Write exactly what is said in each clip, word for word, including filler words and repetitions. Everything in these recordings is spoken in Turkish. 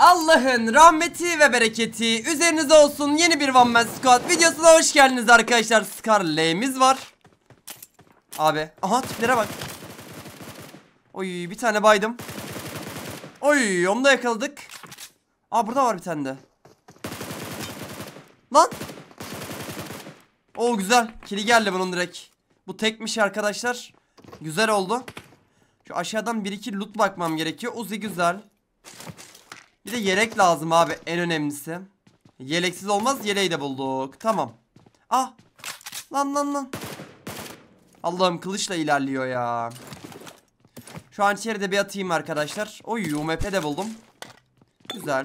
Allah'ın rahmeti ve bereketi üzerinize olsun. Yeni bir One Man Squad videosuna hoş geldiniz arkadaşlar. Scarlet'imiz var. Abi, aha tiplere bak. Oy, bir tane baydım. Oy, onu da yakaladık. Aa, burada var bir tane de. Lan. Oo, güzel. Kili geldi bunun direkt. Bu tekmiş arkadaşlar. Güzel oldu. Şu aşağıdan bir iki loot bakmam gerekiyor. Uzi güzel. Bir de yelek lazım abi, en önemlisi. Yeleksiz olmaz, yeleği de bulduk. Tamam. Ah. Lan lan lan. Allah'ım, kılıçla ilerliyor ya. Şu an içeride bir atayım arkadaşlar. Oy, U M P de buldum. Güzel.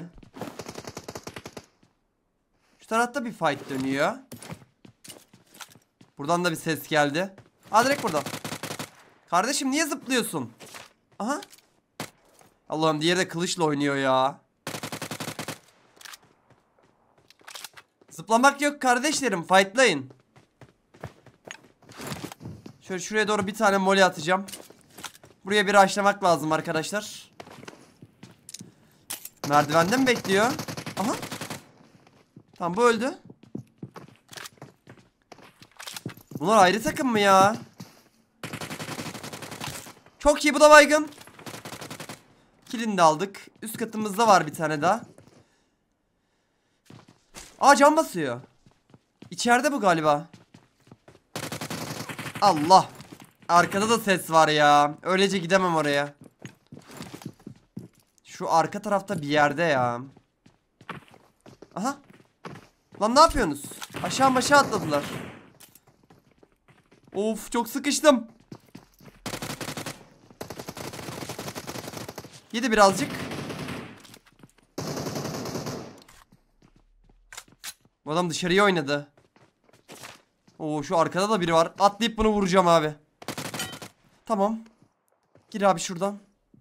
Şu tarafta bir fight dönüyor. Buradan da bir ses geldi. Aa, direkt burada. Kardeşim, niye zıplıyorsun? Aha. Allah'ım, diğeri de kılıçla oynuyor ya. Zıplamak yok kardeşlerim, fightlayın. Şöyle şuraya doğru bir tane mole atacağım. Buraya bir rushlamak lazım arkadaşlar. Merdivende mi bekliyor? Aha. Tamam, bu öldü. Bunlar ayrı takım mı ya? Çok iyi, bu da baygın. Kilini de aldık. Üst katımızda var bir tane daha. Aa, cam basıyor. İçeride bu galiba. Allah. Arkada da ses var ya. Öylece gidemem oraya. Şu arka tarafta bir yerde ya. Aha. Lan, ne yapıyorsunuz? Aşağı aşağı atladılar. Of, çok sıkıştım. Yedi birazcık. Bu adam dışarıya oynadı. Oo, şu arkada da biri var. Atlayıp bunu vuracağım abi. Tamam. Gir abi şuradan.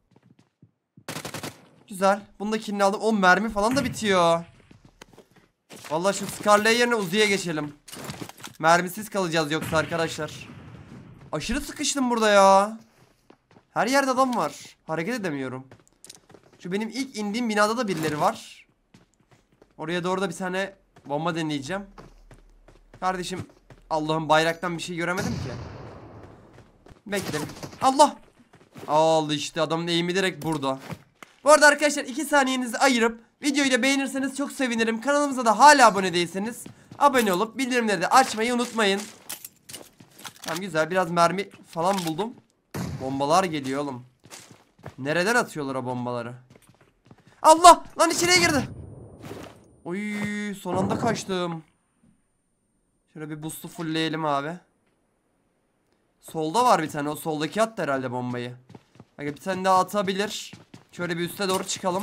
Güzel. Bunu da kilini aldım. O mermi falan da bitiyor. Vallahi şu Scarlet yerine Uzi'ye geçelim. Mermisiz kalacağız yoksa arkadaşlar. Aşırı sıkıştım burada ya. Her yerde adam var. Hareket edemiyorum. Şu benim ilk indiğim binada da birileri var. Oraya doğru da bir tane bomba deneyeceğim. Kardeşim, Allah'ım, bayraktan bir şey göremedim ki. Bekle. Allah. Al işte, adamın eğimi direkt burada. Bu arada arkadaşlar, iki saniyenizi ayırıp videoyu da beğenirseniz çok sevinirim. Kanalımıza da hala abone değilseniz abone olup bildirimleri de açmayı unutmayın. Tamam, güzel, biraz mermi falan buldum. Bombalar geliyor oğlum. Nereden atıyorlar o bombaları? Allah lan, içeriye girdi. Oy, son anda kaçtım. Şöyle bir boost'u fullleyelim abi. Solda var bir tane, o soldaki attı herhalde bombayı. Bak, bir tane daha atabilir. Şöyle bir üste doğru çıkalım.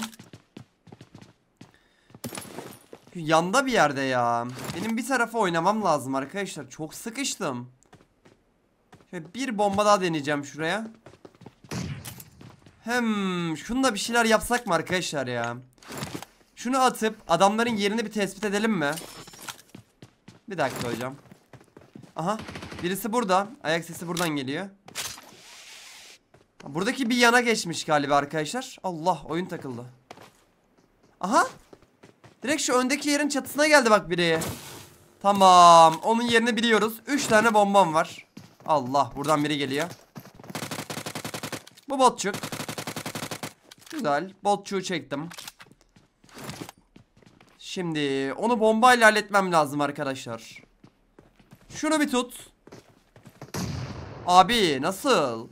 Yanda bir yerde ya. Benim bir tarafa oynamam lazım arkadaşlar. Çok sıkıştım. Şöyle bir bomba daha deneyeceğim şuraya. Hem şunu da bir şeyler yapsak mı arkadaşlar ya? Şunu atıp adamların yerini bir tespit edelim mi? Bir dakika hocam. Aha, birisi burada. Ayak sesi buradan geliyor. Buradaki bir yana geçmiş galiba arkadaşlar. Allah, oyun takıldı. Aha. Direkt şu öndeki yerin çatısına geldi bak biri. Tamam, onun yerini biliyoruz. Üç tane bombam var. Allah, buradan biri geliyor. Bu botçuk. Güzel, botçuğu çektim. Şimdi onu bombayla halletmem lazım arkadaşlar. Şunu bir tut. Abi, nasıl?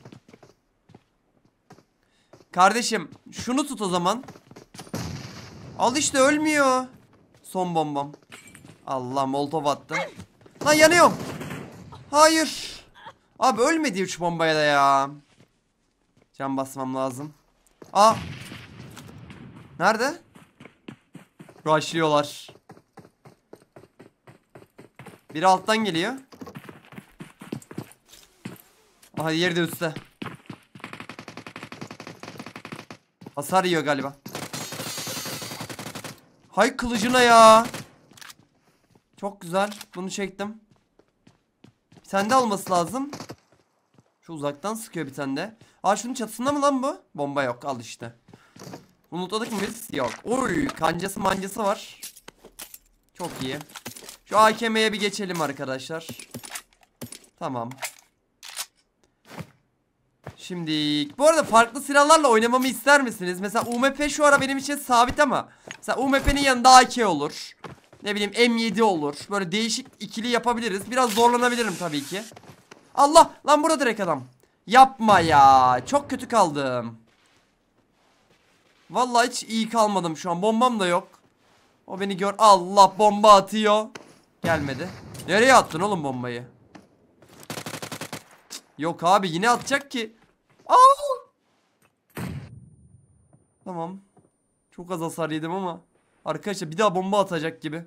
Kardeşim, şunu tut o zaman. Al işte, ölmüyor. Son bombam. Allah, molotov attı. Lan, yanıyorum. Hayır. Abi, ölmedi üç bombaya da ya. Can basmam lazım. Aa. Nerede? Rushlıyorlar. Biri alttan geliyor. Aha, diğeri de üstte. Hasar yiyor galiba. Hay kılıcına ya. Çok güzel. Bunu çektim. Sende olması lazım. Şu uzaktan sıkıyor bir tane de. Aa, şunun çatısında mı lan bu? Bomba yok, al işte. Unutladık mı biz? Yok. Oy, kancası mancası var. Çok iyi. Şu A K M'ye bir geçelim arkadaşlar. Tamam. Şimdi bu arada farklı silahlarla oynamamı ister misiniz? Mesela U M P şu ara benim için sabit ama mesela U M P'nin yanında A K olur. Ne bileyim M yedi olur. Böyle değişik ikili yapabiliriz. Biraz zorlanabilirim tabii ki. Allah lan, burada direkt adam. Yapma ya. Çok kötü kaldım. Vallahi hiç iyi kalmadım şu an. Bombam da yok. O beni gör. Allah, bomba atıyor. Gelmedi. Nereye attın oğlum bombayı? Yok abi, yine atacak ki. Aa! Tamam. Çok az hasar yedim ama arkadaşlar bir daha bomba atacak gibi.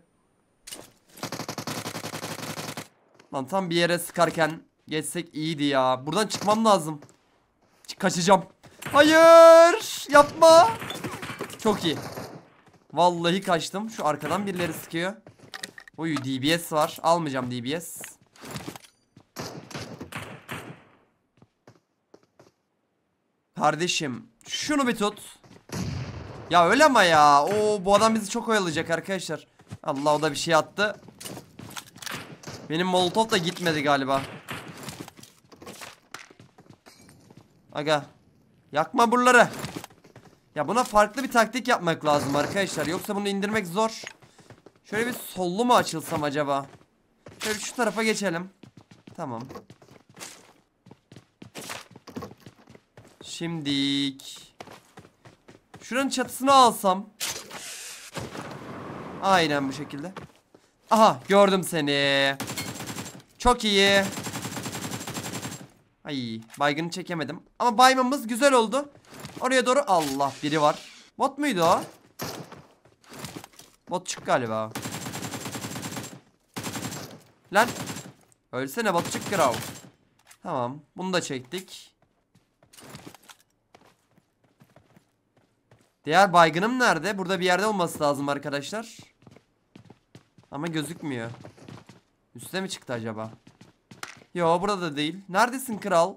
Lan tam bir yere sıkarken geçsek iyiydi ya. Buradan çıkmam lazım. Ç- kaçacağım. Hayır, yapma. Çok iyi. Vallahi kaçtım. Şu arkadan birileri sıkıyor. Oy, D B S var. Almayacağım D B S. Kardeşim şunu bir tut. Ya öyle ama ya. Oo, bu adam bizi çok oyalayacak arkadaşlar. Allah, o da bir şey attı. Benim molotof da gitmedi galiba. Aga, yakma buraları. Ya buna farklı bir taktik yapmak lazım arkadaşlar. Yoksa bunu indirmek zor. Şöyle bir sollu mu açılsam acaba? Şöyle şu tarafa geçelim. Tamam. Şimdik. Şuranın çatısını alsam. Aynen bu şekilde. Aha, gördüm seni. Çok iyi. Ay, baygını çekemedim. Ama baymamız güzel oldu. Oraya doğru, Allah, biri var. Bot muydu o? Bot çık galiba. Lan. Ölsene bot çık grav. Tamam, bunu da çektik. Diğer baygınım nerede? Burada bir yerde olması lazım arkadaşlar. Ama gözükmüyor. Üste mi çıktı acaba? Yo, burada değil. Neredesin kral?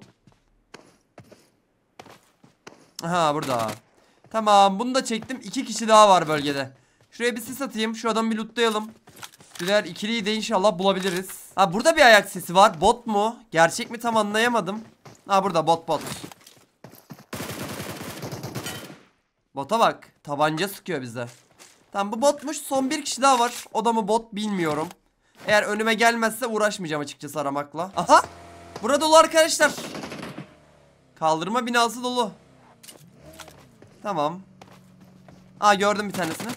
Aha, burada. Tamam, bunu da çektim. İki kişi daha var bölgede. Şuraya bir sis atayım. Şu adamı bir lootlayalım. Diğer ikiliyi de inşallah bulabiliriz. Ha, burada bir ayak sesi var. Bot mu? Gerçek mi, tam anlayamadım. Ha, burada bot bot. Bota bak. Tabanca sıkıyor bize. Tamam, bu botmuş. Son bir kişi daha var. O da mı bot bilmiyorum. Eğer önüme gelmezse uğraşmayacağım açıkçası aramakla. Aha. Burada dolu arkadaşlar. Kaldırma binası dolu. Tamam. Aa, gördüm bir tanesini.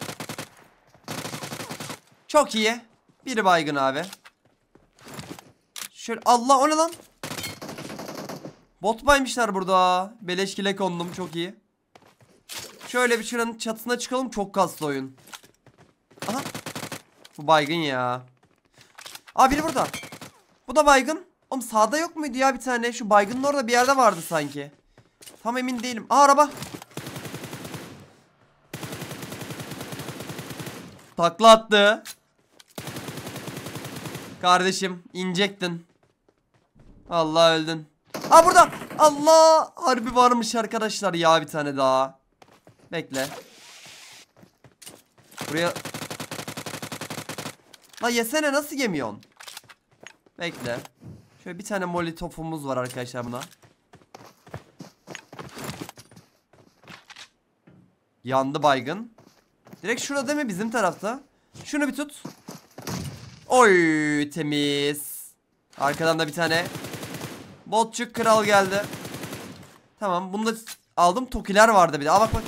Çok iyi. Biri baygın abi. Şöyle, Allah, o ne lan? Bot baymışlar burada. Beleşkile kondum, çok iyi. Şöyle bir şuranın çatısına çıkalım, çok kaslı oyun. Aha. Bu baygın ya. Aa, biri burada. Bu da baygın. Oğlum sağda yok muydu ya bir tane? Şu baygının orada bir yerde vardı sanki. Tam emin değilim. Aa, araba. Takla attı. Kardeşim inecektin. Allah, öldün. Aa, burada. Allah, harbi varmış arkadaşlar ya, bir tane daha. Bekle. Buraya. La yesene, nasıl yemiyorsun? Bekle. Şöyle bir tane molotofumuz var arkadaşlar buna. Yandı baygın. Direkt şurada değil mi, bizim tarafta? Şunu bir tut. Oy, temiz. Arkadan da bir tane botçuk kral geldi. Tamam, bunu da aldım. Tokiler vardı bir de. Aa, bak bak.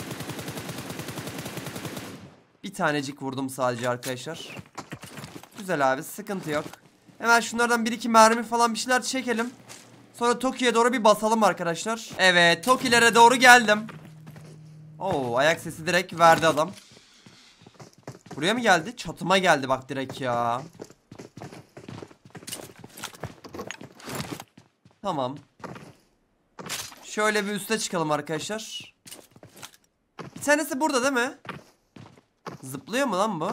Bir tanecik vurdum sadece arkadaşlar. Güzel abi, sıkıntı yok. Hemen şunlardan bir iki mermi falan bir şeyler çekelim. Sonra Toki'ye doğru bir basalım arkadaşlar. Evet, Toki'lere doğru geldim. Oo, ayak sesi direkt verdi adam. Buraya mı geldi? Çatıma geldi bak direkt ya. Tamam. Şöyle bir üste çıkalım arkadaşlar. Bir tanesi burada değil mi? Zıplıyor mu lan bu?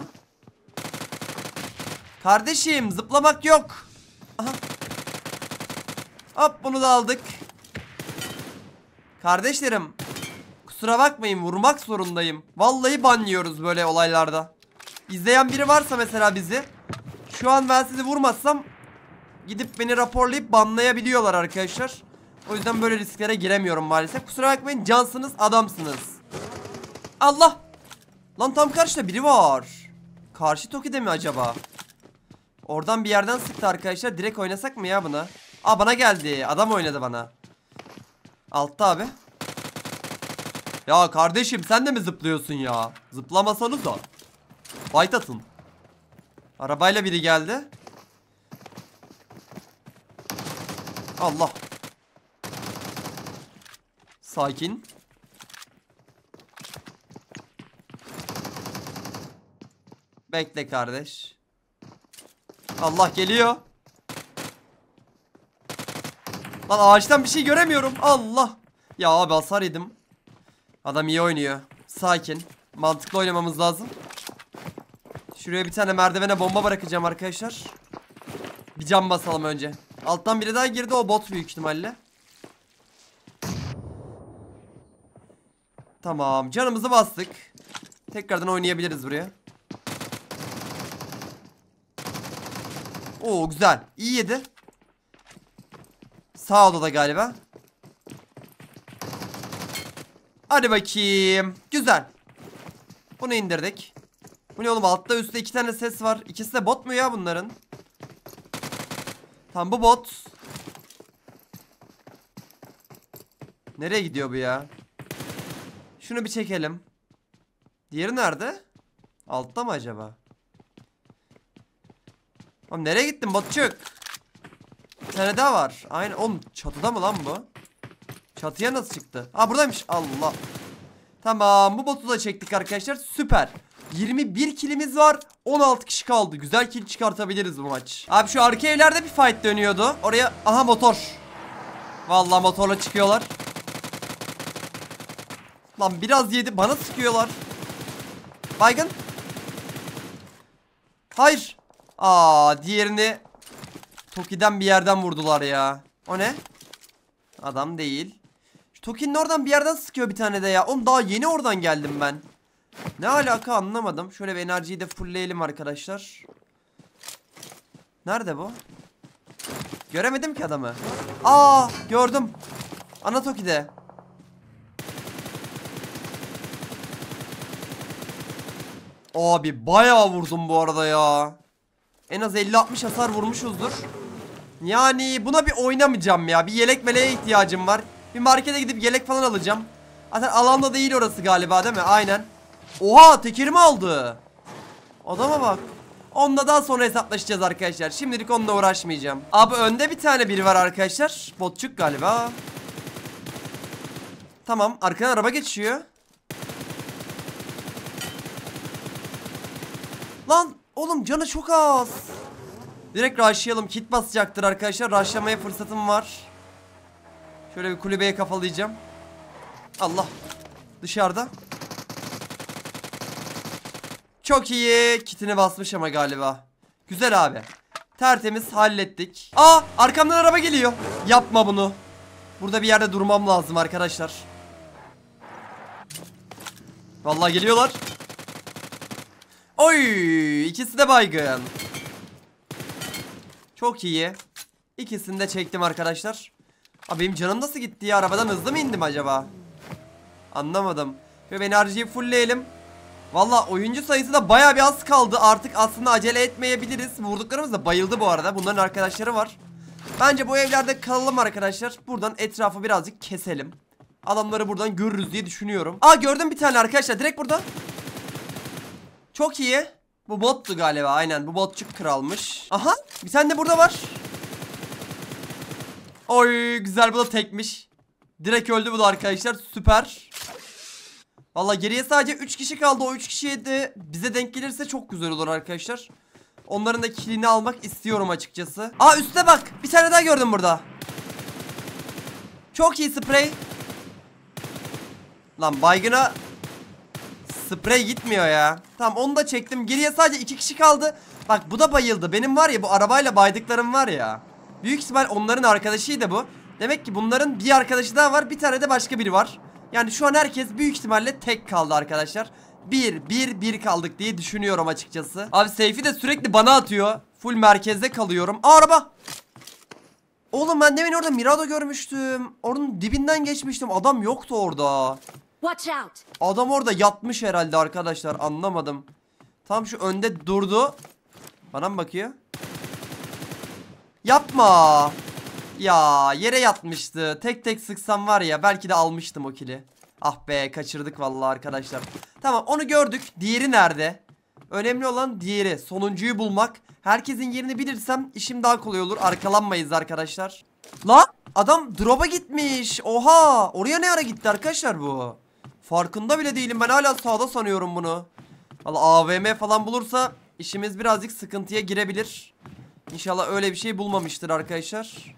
Kardeşim, zıplamak yok. Aha. Hop, bunu da aldık. Kardeşlerim, Kusura bakmayın, vurmak zorundayım. Vallahi banlıyoruz böyle olaylarda. İzleyen biri varsa mesela bizi, şu an ben sizi vurmazsam gidip beni raporlayıp banlayabiliyorlar arkadaşlar. O yüzden böyle risklere giremiyorum maalesef. Kusura bakmayın, cansınız, adamsınız. Allah! Lan tam karşıda biri var. Karşı Toki'de mi acaba? Oradan bir yerden sıktı arkadaşlar. Direkt oynasak mı ya buna? Aa, bana geldi. Adam oynadı bana. Altta abi. Ya kardeşim, sen de mi zıplıyorsun ya? Zıplamasanız da. Fight atın. Arabayla biri geldi. Allah. Sakin. Bekle kardeş. Allah geliyor. Lan ağaçtan bir şey göremiyorum. Allah. Ya abi hasar yedim. Adam iyi oynuyor. Sakin. Mantıklı oynamamız lazım. Şuraya bir tane merdivene bomba bırakacağım arkadaşlar. Bir cam basalım önce. Alttan biri daha girdi, o bot büyük ihtimalle. Tamam, canımızı bastık. Tekrardan oynayabiliriz buraya. Oo güzel. İyi yedi. Sağ odada galiba. Hadi bakayım. Güzel. Bunu indirdik. Bu ne oğlum, altta üstte iki tane ses var. İkisi de bot mu ya bunların? Tamam, bu bot. Nereye gidiyor bu ya? Şunu bir çekelim. Diğeri nerede? Altta mı acaba? Oğlum nereye gittin botçuk? Bir tane daha var. Aynen oğlum, çatıda mı lan bu? Çatıya nasıl çıktı? Aa, buradaymış. Allah. Tamam, bu botu da çektik arkadaşlar. Süper. yirmi bir kilimiz var. on altı kişi kaldı. Güzel kill çıkartabiliriz bu maç. Abi şu arka evlerde bir fight dönüyordu. Oraya, aha motor. Vallahi motorla çıkıyorlar. Lan biraz yedi, bana sıkıyorlar. Baygın. Hayır. Aa, diğerini Toki'den bir yerden vurdular ya. O ne? Adam değil. Şu Toki'nin oradan bir yerden sıkıyor bir tane de ya. Oğlum daha yeni oradan geldim ben. Ne alaka anlamadım. Şöyle bir enerjiyi de fullleyelim arkadaşlar. Nerede bu? Göremedim ki adamı. Aa, gördüm. Ana Toki'de. Abi bayağı vurdum bu arada ya. En az elli altmış hasar vurmuşuzdur. Yani buna bir oynamayacağım ya. Bir yelek meleğe ihtiyacım var. Bir markete gidip yelek falan alacağım. Zaten alanda değil orası galiba, değil mi? Aynen. Oha, tekerimi aldı. Adama bak. Onunla daha sonra hesaplaşacağız arkadaşlar. Şimdilik onunla uğraşmayacağım. Abi önde bir tane biri var arkadaşlar. Botçuk galiba. Tamam, arkadan araba geçiyor. Lan oğlum, canı çok az. Direkt rushlayalım. Kit basacaktır arkadaşlar. Rushlamaya fırsatım var. Şöyle bir kulübeye kafalayacağım. Allah. Dışarıda. Çok iyi. Kitini basmış ama galiba. Güzel abi. Tertemiz hallettik. Aa, arkamdan araba geliyor. Yapma bunu. Burada bir yerde durmam lazım arkadaşlar. Vallahi geliyorlar. Oy, ikisi de baygın. Çok iyi. İkisini de çektim arkadaşlar. Abi benim canım nasıl gitti ya? Arabadan hızlı mı indim acaba? Anlamadım. Şöyle enerjiyi fullleyelim. Valla oyuncu sayısı da baya bir az kaldı. Artık aslında acele etmeyebiliriz. Vurduklarımız da bayıldı bu arada. Bunların arkadaşları var. Bence bu evlerde kalalım arkadaşlar. Buradan etrafı birazcık keselim. Adamları buradan görürüz diye düşünüyorum. Aa, gördüm bir tane arkadaşlar. Direkt burada. Çok iyi. Bu bottu galiba. Aynen, bu botçuk kralmış. Aha, bir tane de burada var. Oy güzel, bu da tekmiş. Direkt öldü bu da arkadaşlar, süper. Valla geriye sadece üç kişi kaldı. O üç kişiye de bize denk gelirse çok güzel olur arkadaşlar. Onların da killini almak istiyorum açıkçası. Aa, üstte bak, bir tane daha gördüm burada. Çok iyi sprey. Lan baygına sprey gitmiyor ya. Tamam, onu da çektim. Geriye sadece iki kişi kaldı. Bak, bu da bayıldı. Benim var ya, bu arabayla baydıklarım var ya. Büyük ihtimal onların arkadaşıydı bu. Demek ki bunların bir arkadaşı daha var. Bir tane de başka biri var. Yani şu an herkes büyük ihtimalle tek kaldı arkadaşlar. Bir, bir, bir kaldık diye düşünüyorum açıkçası. Abi seyfi de sürekli bana atıyor. Full merkezde kalıyorum. Aa, araba. Oğlum ben demin orada Mirado görmüştüm. Onun dibinden geçmiştim. Adam yoktu orada. Watch out. Adam orada yatmış herhalde arkadaşlar. Anlamadım. Tam şu önde durdu. Bana mı bakıyor? Yapma. Ya yere yatmıştı. Tek tek sıksam var ya belki de almıştım o kili. Ah be, kaçırdık vallahi arkadaşlar. Tamam, onu gördük. Diğeri nerede? Önemli olan diğeri. Sonuncuyu bulmak. Herkesin yerini bilirsem işim daha kolay olur. Arkalanmayız arkadaşlar. La adam drop'a gitmiş. Oha, oraya ne ara gitti arkadaşlar bu? Farkında bile değilim, ben hala sağda sanıyorum bunu. Valla A V M falan bulursa işimiz birazcık sıkıntıya girebilir. İnşallah öyle bir şey bulmamıştır arkadaşlar.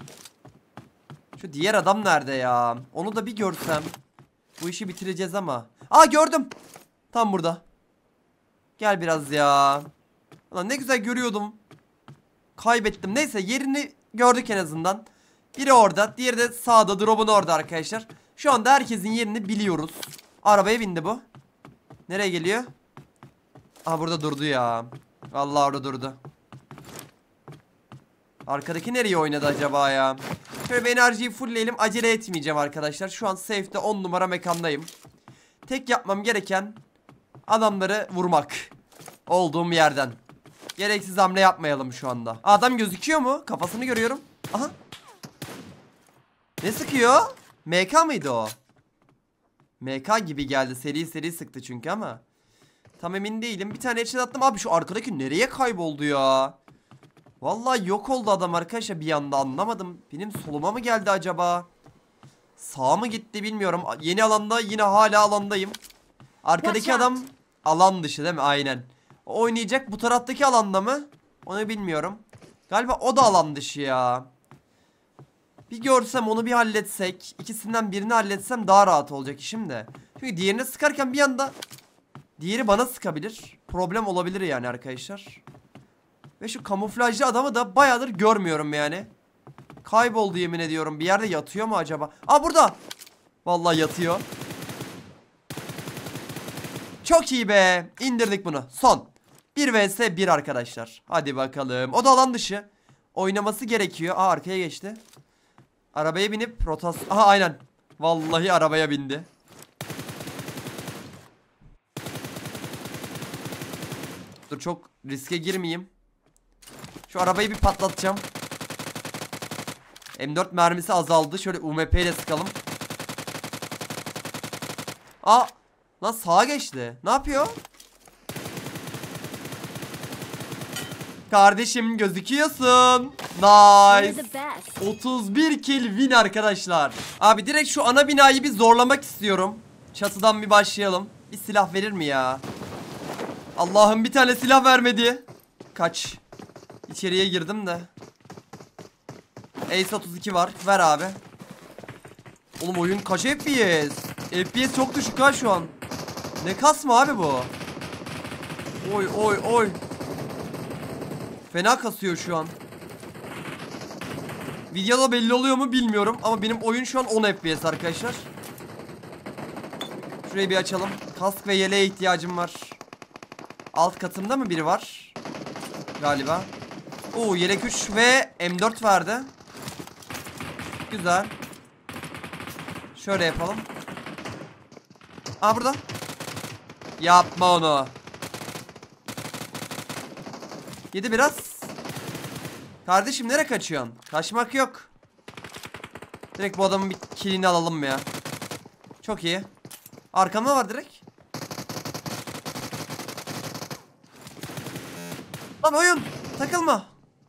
Şu diğer adam nerede ya? Onu da bir görsem. Bu işi bitireceğiz ama. Aa, gördüm. Tam burada. Gel biraz ya. Ulan ne güzel görüyordum. Kaybettim. Neyse, yerini gördük en azından. Biri orada, diğeri de sağda, drop'un orada arkadaşlar. Şu anda herkesin yerini biliyoruz. Arabaya bindi bu. Nereye geliyor? Aha, burada durdu ya. Vallahi orada durdu. Arkadaki nereye oynadı acaba ya? Şöyle bir enerjiyi fullleyelim. Acele etmeyeceğim arkadaşlar. Şu an safe'de on numara mekandayım. Tek yapmam gereken adamları vurmak. Olduğum yerden. Gereksiz hamle yapmayalım şu anda. Adam gözüküyor mu? Kafasını görüyorum. Aha. Ne sıkıyor? M K mıydı o? M K gibi geldi. Seri seri sıktı çünkü ama. Tam emin değilim. Bir tane headshot attım. Abi şu arkadaki nereye kayboldu ya? Vallahi yok oldu adam arkadaşlar bir anda, anlamadım. Benim soluma mı geldi acaba? Sağa mı gitti bilmiyorum. Yeni alanda yine hala alandayım. Arkadaki adam alan dışı değil mi? Aynen. O oynayacak bu taraftaki alanda mı? Onu bilmiyorum. Galiba o da alan dışı ya. Bir görsem onu bir halletsek. İkisinden birini halletsem daha rahat olacak işim de. Çünkü diğerine sıkarken bir anda diğeri bana sıkabilir. Problem olabilir yani arkadaşlar. Ve şu kamuflajlı adamı da bayağıdır görmüyorum yani. Kayboldu yemin ediyorum. Bir yerde yatıyor mu acaba? Aa, burada. Vallahi yatıyor. Çok iyi be. İndirdik bunu. Son. bir vs bir arkadaşlar. Hadi bakalım. O da alan dışı. Oynaması gerekiyor. Aa, arkaya geçti. Arabaya binip rotasyon. Aha, aynen. Vallahi arabaya bindi. Dur, çok riske girmeyeyim. Şu arabayı bir patlatacağım. M dört mermisi azaldı. Şöyle U M P ile sıkalım. Aa, lan sağa geçti. Ne yapıyor? Kardeşim gözüküyorsun. Nice. otuz bir kill win arkadaşlar. Abi direkt şu ana binayı bir zorlamak istiyorum. Çatıdan bir başlayalım. Bir silah verir mi ya? Allah'ım, bir tane silah vermedi. Kaç. İçeriye girdim de. Ace otuz iki var. Ver abi. Oğlum oyun kaç F P S? F P S çok düşük ha şu an. Ne kasma abi bu? Oy oy oy. Fena kasıyor şu an. Videoda belli oluyor mu bilmiyorum. Ama benim oyun şu an on F P S arkadaşlar. Şurayı bir açalım. Kask ve yeleğe ihtiyacım var. Alt katımda mı biri var? Galiba. Oo, yelek üç ve M dört verdi. Güzel. Şöyle yapalım. Aa, burada. Yapma onu. Yedi biraz. Kardeşim nereye kaçıyorsun? Kaçmak yok. Direkt bu adamın bir killini alalım ya. Çok iyi. Arkamda var direkt. Lan oyun. Takılma.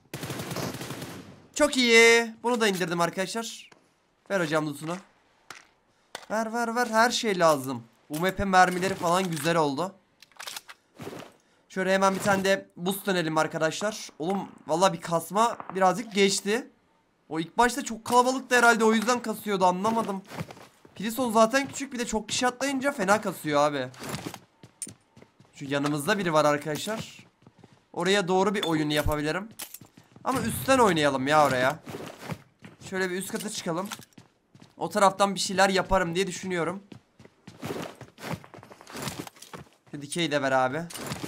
Çok iyi. Bunu da indirdim arkadaşlar. Ver hocam lootunu. Ver ver ver. Her şey lazım. U M P mermileri falan güzel oldu. Şöyle hemen bir tane de boost dönelim arkadaşlar. Oğlum vallahi bir kasma birazcık geçti. O ilk başta çok kalabalıktı herhalde, o yüzden kasıyordu, anlamadım. Prison zaten küçük, bir de çok kişi atlayınca fena kasıyor abi. Şu yanımızda biri var arkadaşlar. Oraya doğru bir oyun yapabilirim. Ama üstten oynayalım ya oraya. Şöyle bir üst kata çıkalım. O taraftan bir şeyler yaparım diye düşünüyorum. Şu dikeyi de ver abi.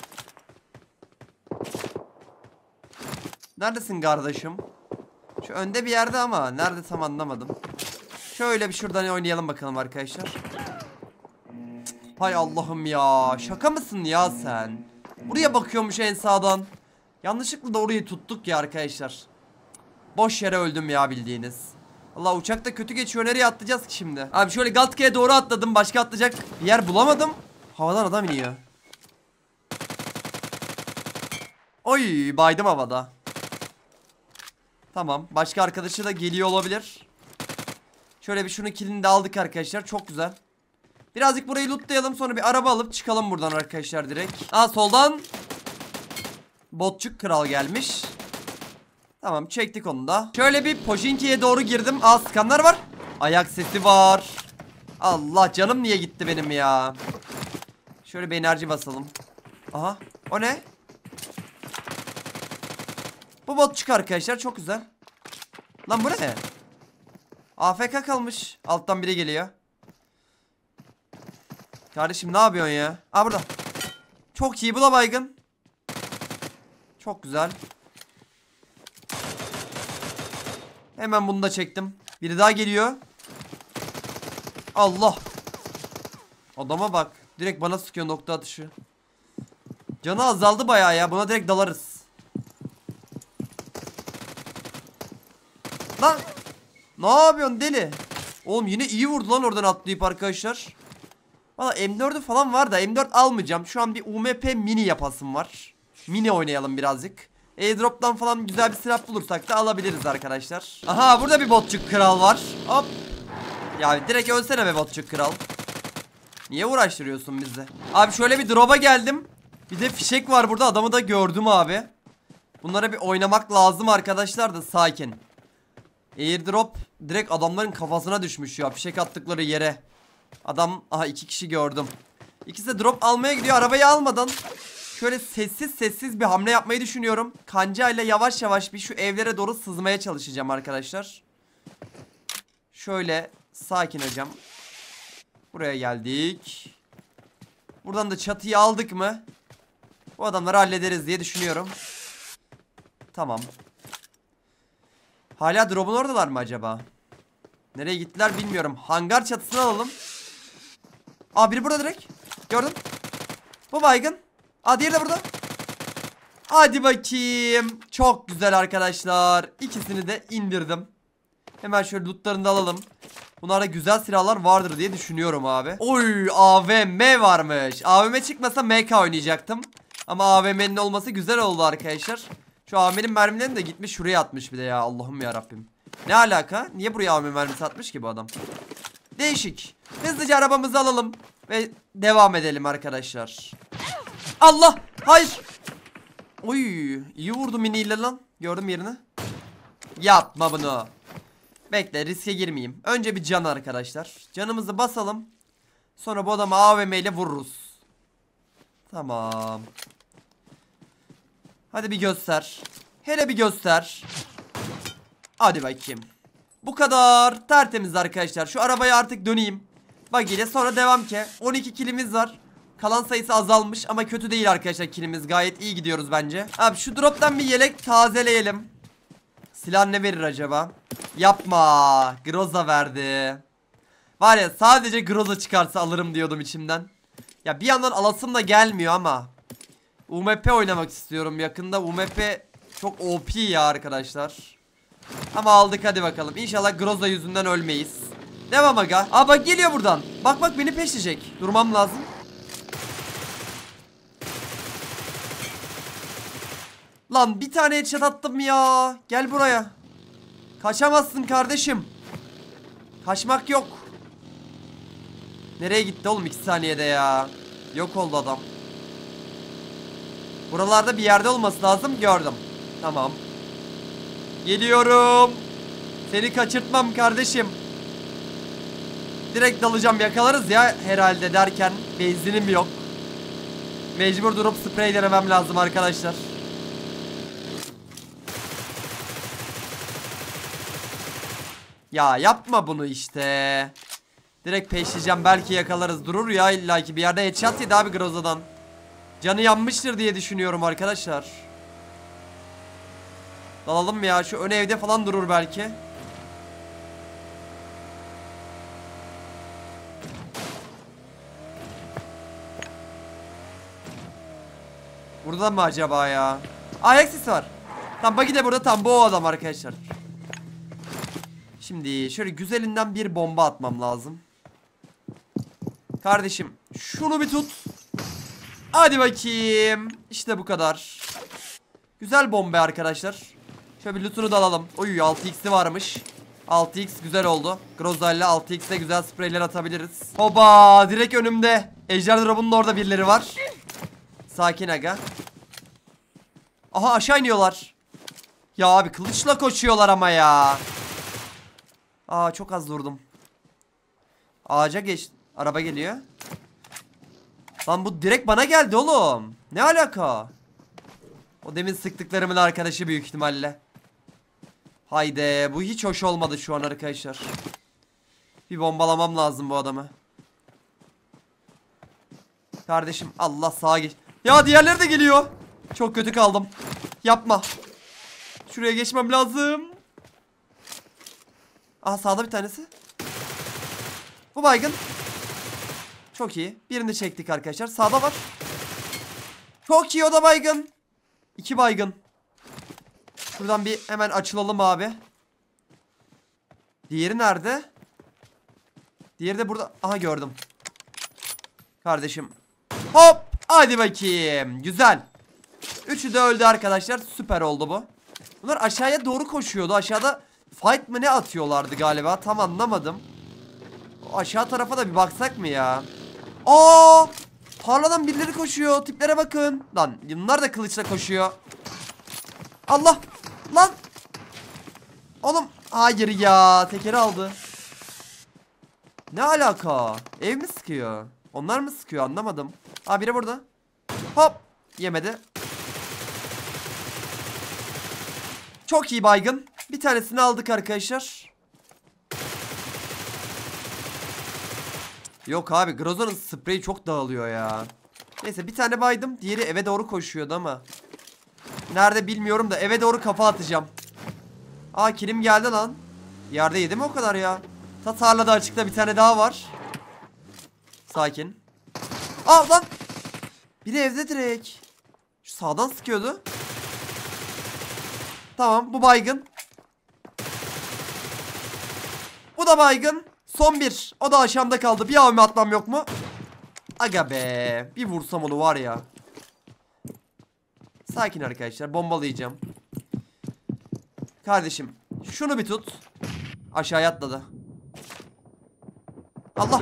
Neredesin kardeşim? Şu önde bir yerde ama nerede tam anlamadım. Şöyle bir şuradan oynayalım bakalım arkadaşlar. Hay Allah'ım ya. Şaka mısın ya sen? Buraya bakıyormuş en sağdan. Yanlışlıkla da orayı tuttuk ya arkadaşlar. Boş yere öldüm ya bildiğiniz. Allah uçakta kötü geçiyor. Nereye atlayacağız ki şimdi? Abi şöyle Galtka'ya doğru atladım. Başka atlayacak bir yer bulamadım. Havadan adam iniyor. Oy baydım havada. Tamam. Başka arkadaşı da geliyor olabilir. Şöyle bir şunu kilini de aldık arkadaşlar. Çok güzel. Birazcık burayı lootlayalım. Sonra bir araba alıp çıkalım buradan arkadaşlar direkt. Aa soldan botçuk kral gelmiş. Tamam çektik onu da. Şöyle bir Pojinki'ye doğru girdim. Aa skanlar var. Ayak sesi var. Allah canım niye gitti benim ya. Şöyle bir enerji basalım. Aha o ne? Bu botçuk arkadaşlar çok güzel. Lan bu ne? A F K kalmış. Alttan biri geliyor. Kardeşim ne yapıyorsun ya? Aa burada. Çok iyi bu da baygın. Çok güzel. Hemen bunu da çektim. Biri daha geliyor. Allah. Adama bak. Direkt bana sıkıyor nokta atışı. Canı azaldı bayağı ya. Buna direkt dalarız. Lan. Ne yapıyorsun deli? Oğlum yine iyi vurdu lan oradan atlayıp arkadaşlar. Valla M dördü falan var da M dört almayacağım. Şu an bir U M P mini yapasım var. Mini oynayalım birazcık. Airdrop'tan falan güzel bir silah bulursak da alabiliriz arkadaşlar. Aha burada bir botçuk kral var. Hop. Ya direkt ölsene be botçuk kral. Niye uğraştırıyorsun bizi? Abi şöyle bir drop'a geldim. Bir de fişek var burada, adamı da gördüm abi. Bunlara bir oynamak lazım arkadaşlar da sakin. Airdrop direkt adamların kafasına düşmüş ya, fişek attıkları yere. Adam, aha iki kişi gördüm. İkisi de drop almaya gidiyor arabayı almadan. Şöyle sessiz sessiz bir hamle yapmayı düşünüyorum. Kancayla yavaş yavaş bir şu evlere doğru sızmaya çalışacağım arkadaşlar. Şöyle sakin hocam. Buraya geldik. Buradan da çatıyı aldık mı bu adamları hallederiz diye düşünüyorum. Tamam. Hala drop'un oradalar mı acaba? Nereye gittiler bilmiyorum. Hangar çatısını alalım. Aa biri burada direkt. Gördün. Bu baygın. Aa diğeri de burada. Hadi bakayım. Çok güzel arkadaşlar. İkisini de indirdim. Hemen şöyle lootlarını da alalım. Bunlarda güzel silahlar vardır diye düşünüyorum abi. Oy A V M varmış. A V M çıkmasa M K oynayacaktım. Ama A V M'nin olması güzel oldu arkadaşlar. Şu A V M'nin mermilerini de gitmiş şuraya atmış bir de ya. Allah'ım ya Rabbim. Ne alaka? Niye buraya A V M mermisi atmış ki bu adam? Değişik. Hızlıca arabamızı alalım ve devam edelim arkadaşlar. Allah! Hayır! Oy! İyi vurdu miniyle lan. Gördüm yerini. Yapma bunu. Bekle, riske girmeyeyim. Önce bir can arkadaşlar. Canımızı basalım. Sonra bu adamı A V M ile vururuz. Tamam. Hadi bir göster. Hele bir göster. Hadi bakayım. Bu kadar. Tertemiz arkadaşlar. Şu arabaya artık döneyim. Bak ile sonra devam ki. on iki kilimiz var. Kalan sayısı azalmış ama kötü değil arkadaşlar kilimiz. Gayet iyi gidiyoruz bence. Abi şu drop'tan bir yelek tazeleyelim. Silah ne verir acaba? Yapma. Groza verdi. Var ya sadece Groza çıkarsa alırım diyordum içimden. Ya bir yandan alasım da gelmiyor ama. U M P oynamak istiyorum yakında. U M P çok O P ya arkadaşlar. Ama aldık hadi bakalım. İnşallah Groza yüzünden ölmeyiz. Devam aga. Aa bak geliyor buradan. Bak bak beni peşleyecek. Durmam lazım. Lan bir tane headshot attım ya. Gel buraya. Kaçamazsın kardeşim. Kaçmak yok. Nereye gitti oğlum iki saniyede ya. Yok oldu adam. Buralarda bir yerde olması lazım. Gördüm. Tamam. Geliyorum. Seni kaçırtmam kardeşim. Direkt dalacağım, yakalarız ya herhalde derken benzinim yok. Mecbur durup sprey denemem lazım arkadaşlar. Ya yapma bunu işte. Direkt peşleyeceğim, belki yakalarız. Durur ya illaki bir yerde headshot yedi abi Groza'dan. Canı yanmıştır diye düşünüyorum arkadaşlar. Dalalım mı ya, şu ön evde falan durur belki. Burada mı acaba ya? Ayak sesi var. Tam buggy de burada, tam bu o adam arkadaşlar. Şimdi şöyle güzelinden bir bomba atmam lazım. Kardeşim şunu bir tut. Hadi bakayım. İşte bu kadar. Güzel bomba arkadaşlar. Şöyle bir lootunu da alalım. Oy, altı x'i varmış. altı x güzel oldu. Groza ile altı x'e güzel spreyler atabiliriz. Hoba, direkt önümde. Ejder drop'unun orada birileri var. Sakin aga. Aha, aşağı iniyorlar. Ya abi kılıçla koşuyorlar ama ya. Aa, çok az durdum. Ağaca geç. Araba geliyor. Lan bu direkt bana geldi oğlum. Ne alaka? O demin sıktıklarımın arkadaşı büyük ihtimalle. Haydi, bu hiç hoş olmadı şu an arkadaşlar. Bir bombalamam lazım bu adamı. Kardeşim Allah, sağa geç. Ya diğerleri de geliyor. Çok kötü kaldım. Yapma. Şuraya geçmem lazım. Aha, sağda bir tanesi. Bu baygın. Çok iyi. Birini çektik arkadaşlar. Sağda var. Çok iyi, o da baygın. İki baygın. Şuradan bir hemen açılalım abi. Diğeri nerede? Diğeri de burada. Aha, gördüm. Kardeşim. Hop. Hadi bakayım. Güzel. Üçü de öldü arkadaşlar. Süper oldu bu. Bunlar aşağıya doğru koşuyordu. Aşağıda fight mı ne atıyorlardı galiba. Tam anlamadım. O aşağı tarafa da bir baksak mı ya? Aa! Tarladan birileri koşuyor. Tiplere bakın. Lan bunlar da kılıçla koşuyor. Allah! Lan! Oğlum hayır ya. Tekeri aldı. Ne alaka? Ev mi sıkıyor? Onlar mı sıkıyor, anlamadım. Aa, biri burada. Hop! Yemedi. Çok iyi baygın. Bir tanesini aldık arkadaşlar. Yok abi, Groza'nın spreyi çok dağılıyor ya. Neyse, bir tane baydım. Diğeri eve doğru koşuyordu ama. Nerede bilmiyorum da eve doğru kafa atacağım. Aa, kilim geldi lan. Yerde yedi mi o kadar ya? Ta tarlada açıkta bir tane daha var. Sakin. Aa lan. Biri evde direkt. Şu sağdan sıkıyordu. Tamam, bu baygın. Bu da baygın. Son bir. O da aşağımda kaldı. Bir avmi atmam yok mu? Aga be. Bir vursam onu var ya. Sakin arkadaşlar. Bombalayacağım. Kardeşim şunu bir tut. Aşağıya atladı. Allah.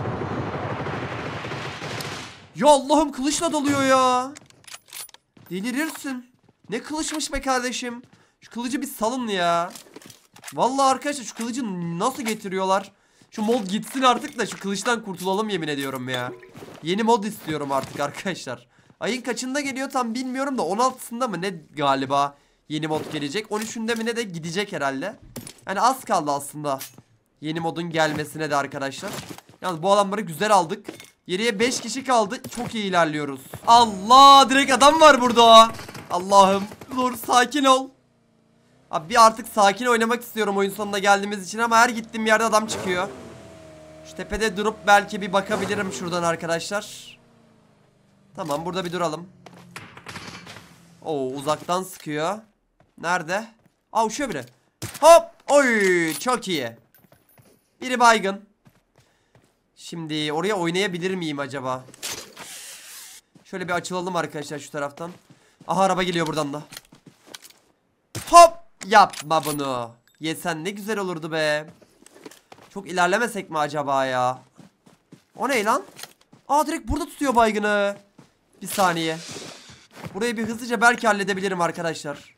Ya Allah'ım, kılıçla dalıyor ya. Delirirsin. Ne kılıçmış be kardeşim. Şu kılıcı bir salın ya. Vallahi arkadaşlar, şu kılıcı nasıl getiriyorlar? Şu mod gitsin artık da şu kılıçtan kurtulalım, yemin ediyorum ya. Yeni mod istiyorum artık arkadaşlar. Ayın kaçında geliyor tam bilmiyorum da on altısında mı ne galiba yeni mod gelecek. on üçünde mi ne de gidecek herhalde. Yani az kaldı aslında yeni modun gelmesine de arkadaşlar. Yalnız bu adamları güzel aldık. Geriye beş kişi kaldı. Çok iyi ilerliyoruz. Allah, direkt adam var burada. Allah'ım, dur, sakin ol. Abi bir artık sakin oynamak istiyorum oyun sonuna geldiğimiz için ama her gittiğim yerde adam çıkıyor. Şu tepede durup belki bir bakabilirim şuradan arkadaşlar. Tamam, burada bir duralım. Oo, uzaktan sıkıyor. Nerede? Aa, uçuyor biri. Hop! Oy, çok iyi. Biri baygın. Şimdi oraya oynayabilir miyim acaba? Şöyle bir açılalım arkadaşlar şu taraftan. Aha, araba geliyor buradan da. Hop! Yapma bunu. Yesen ne güzel olurdu be. Çok ilerlemesek mi acaba ya? O ne lan? Aa, direkt burada tutuyor baygını. Bir saniye. Burayı bir hızlıca belki halledebilirim arkadaşlar.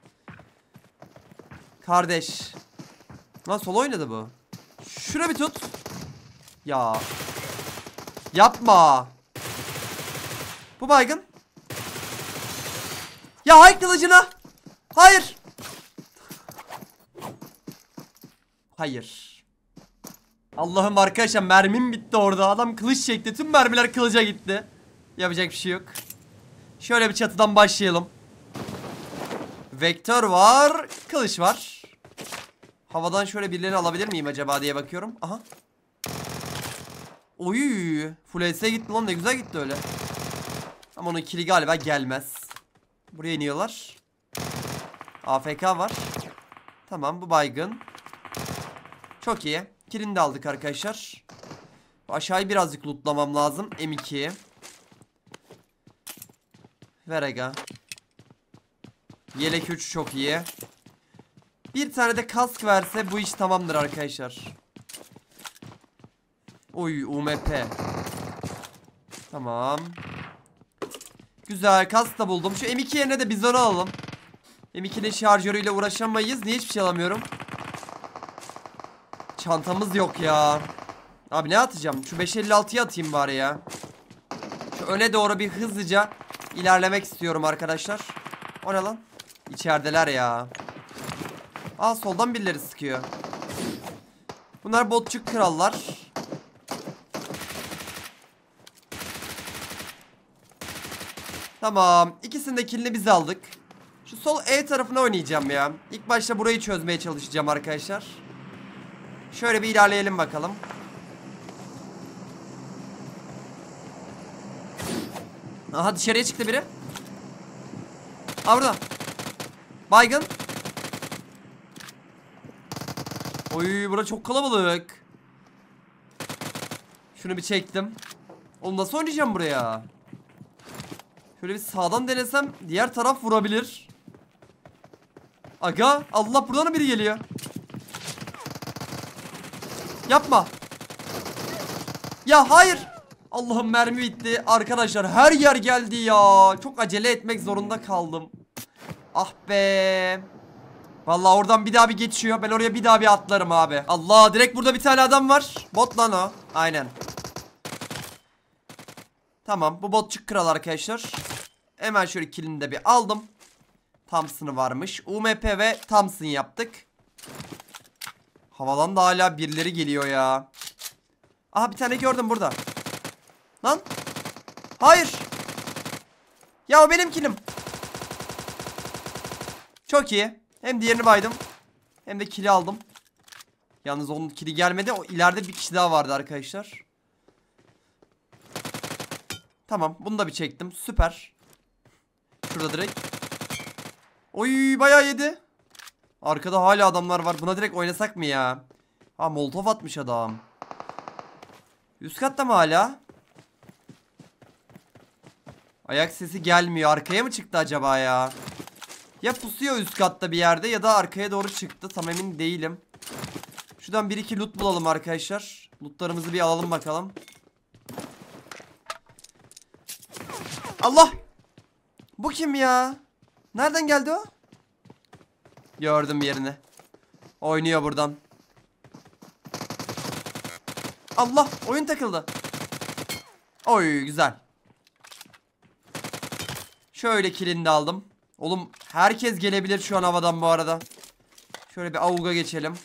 Kardeş. Lan sol oynadı bu. Şuna bir tut. Ya. Yapma. Bu baygın. Ya hay kılıcına. Hayır. Hayır. Allah'ım arkadaşlar, mermim bitti orada. Adam kılıç çekti. Tüm mermiler kılıca gitti. Yapacak bir şey yok. Şöyle bir çatıdan başlayalım. Vektör var. Kılıç var. Havadan şöyle birilerini alabilir miyim acaba diye bakıyorum. Aha. Oy. Full S'e gitti lan, ne güzel gitti öyle. Ama onun kili galiba gelmez. Buraya iniyorlar. A F K var. Tamam, bu baygın. Çok iyi. Kilini de aldık arkadaşlar. Aşağıyı birazcık lootlamam lazım. M iki. Ver aga. Yelek üç çok iyi. Bir tane de kask verse bu iş tamamdır arkadaşlar. Oy, U M P. Tamam. Güzel, kask da buldum. Şu M iki yerine de bizonu alalım. M ikinin şarjörüyle uğraşamayız. Niye hiçbir şey alamıyorum? Çantamız yok ya. Abi ne atacağım? Şu beş elli altıyı atayım bari ya. Şu öne doğru bir hızlıca ilerlemek istiyorum arkadaşlar. O ne lan? İçerideler ya. Aa, soldan birileri sıkıyor. Bunlar botçuk krallar. Tamam. İkisinin de killini biz aldık. Şu sol E tarafına oynayacağım ya. İlk başta burayı çözmeye çalışacağım arkadaşlar. Şöyle bir ilerleyelim bakalım. Aha, dışarıya çıktı biri. Aa, burada. Baygın. Oy, bura çok kalabalık. Şunu bir çektim. Oğlum nasıl oynayacağım buraya? Şöyle bir sağdan denesem diğer taraf vurabilir. Aga, Allah, buradan da biri geliyor. Yapma. Ya hayır. Allah'ım, mermi bitti. Arkadaşlar her yer geldi ya. Çok acele etmek zorunda kaldım. Ah be. Vallahi oradan bir daha bir geçiyor. Ben oraya bir daha bir atlarım abi. Allah, direkt burada bir tane adam var. Bot lan o. Aynen. Tamam, bu botçuk kral arkadaşlar. Hemen şöyle kilini de bir aldım. Thompson'ı varmış. U M P ve Thompson yaptık. Havadan da hala birileri geliyor ya. Aha, bir tane gördüm burada. Lan. Hayır. Ya o benim kilim. Çok iyi. Hem diğerini baydım, hem de kili aldım. Yalnız onun kili gelmedi. O ileride bir kişi daha vardı arkadaşlar. Tamam, bunu da bir çektim. Süper. Şurada direkt. Oy, bayağı yedi. Arkada hala adamlar var. Buna direkt oynasak mı ya? Ha, molotof atmış adam. Üst katta mı hala? Ayak sesi gelmiyor. Arkaya mı çıktı acaba ya? Ya pusuyor üst katta bir yerde ya da arkaya doğru çıktı. Tam emin değilim. Şuradan bir iki loot bulalım arkadaşlar. Lootlarımızı bir alalım bakalım. Allah! Bu kim ya? Nereden geldi o? Gördüm yerini. Oynuyor buradan. Allah! Oyun takıldı. Oy, güzel. Şöyle kilini de aldım. Oğlum, herkes gelebilir şu an havadan bu arada. Şöyle bir avuga geçelim.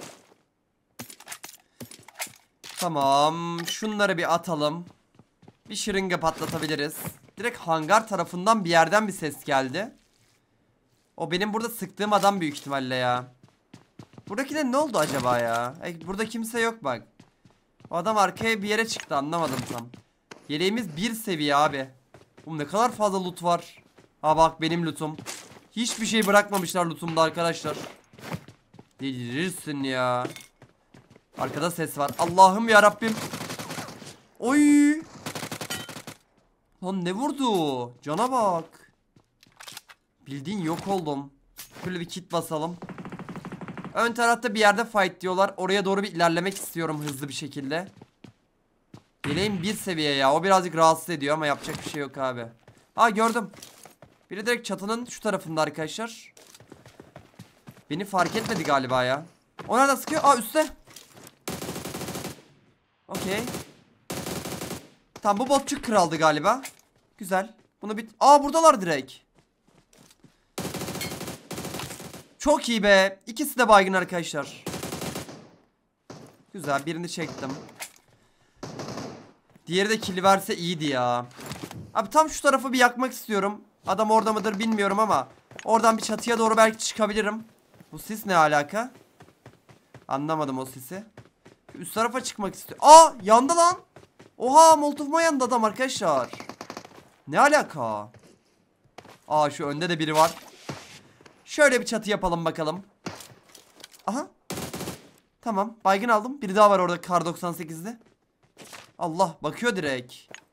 Tamam. Şunları bir atalım. Bir şırınga patlatabiliriz. Direkt hangar tarafından bir yerden bir ses geldi. O benim burada sıktığım adam büyük ihtimalle ya. Buradakine ne oldu acaba ya? E, burada kimse yok bak. O adam arkaya bir yere çıktı, anlamadım tam. Yeleğimiz bir seviye abi. Oğlum, ne kadar fazla loot var. Ha bak, benim lootum. Hiçbir şey bırakmamışlar lootumda arkadaşlar. Delirirsin ya. Arkada ses var. Allah'ım ya Rabbim. Oy. Lan ne vurdu? Cana bak. Bildiğin yok oldum. Şöyle bir kit basalım. Ön tarafta bir yerde fight diyorlar. Oraya doğru bir ilerlemek istiyorum hızlı bir şekilde. Yeleğim bir seviye ya. O birazcık rahatsız ediyor ama yapacak bir şey yok abi. Ha, gördüm. Biri direkt çatının şu tarafında arkadaşlar. Beni fark etmedi galiba ya. O nereden sıkıyor? Aa, üstte. Okey. Tamam, bu botçuk kraldı galiba. Güzel. Bunu bir... Aa, buradalar direkt. Çok iyi be. İkisi de baygın arkadaşlar. Güzel, birini çektim. Diğeri de kill verse iyiydi ya. Abi tam şu tarafı bir yakmak istiyorum. Adam orada mıdır bilmiyorum ama oradan bir çatıya doğru belki çıkabilirim. Bu sis ne alaka? Anlamadım o sisi. Üst tarafa çıkmak istiyor. Aa, yandı lan. Oha, molotofuma yandı adam arkadaşlar. Ne alaka? Aa, şu önde de biri var. Şöyle bir çatı yapalım bakalım. Aha. Tamam, baygın aldım. Biri daha var orada kar doksan sekizde. Allah, bakıyor direkt.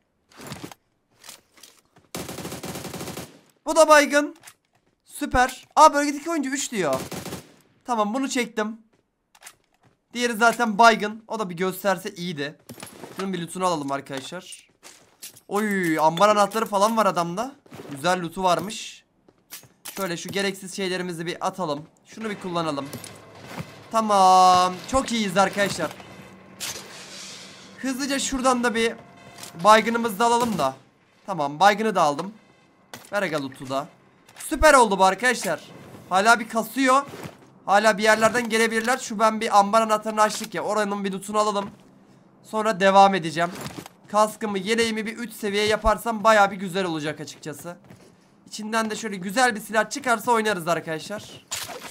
Bu da baygın. Süper. Aa, bölgedeki oyuncu üç diyor. Tamam, bunu çektim. Diğeri zaten baygın. O da bir gösterse iyiydi. Şunun bir lootunu alalım arkadaşlar. Oy, ambar anahtarı falan var adamda. Güzel lootu varmış. Şöyle şu gereksiz şeylerimizi bir atalım. Şunu bir kullanalım. Tamam. Çok iyiyiz arkadaşlar. Hızlıca şuradan da bir baygınımızı da alalım da. Tamam, baygını da aldım. Ver aga loot'u da. Süper oldu bu arkadaşlar. Hala bir kasıyor. Hala bir yerlerden gelebilirler. Şu ben bir ambar anahtarını açtık ya. Oranın bir loot'unu alalım. Sonra devam edeceğim. Kaskımı, yeleğimi bir üç seviye yaparsam baya bir güzel olacak açıkçası. İçinden de şöyle güzel bir silah çıkarsa oynarız arkadaşlar.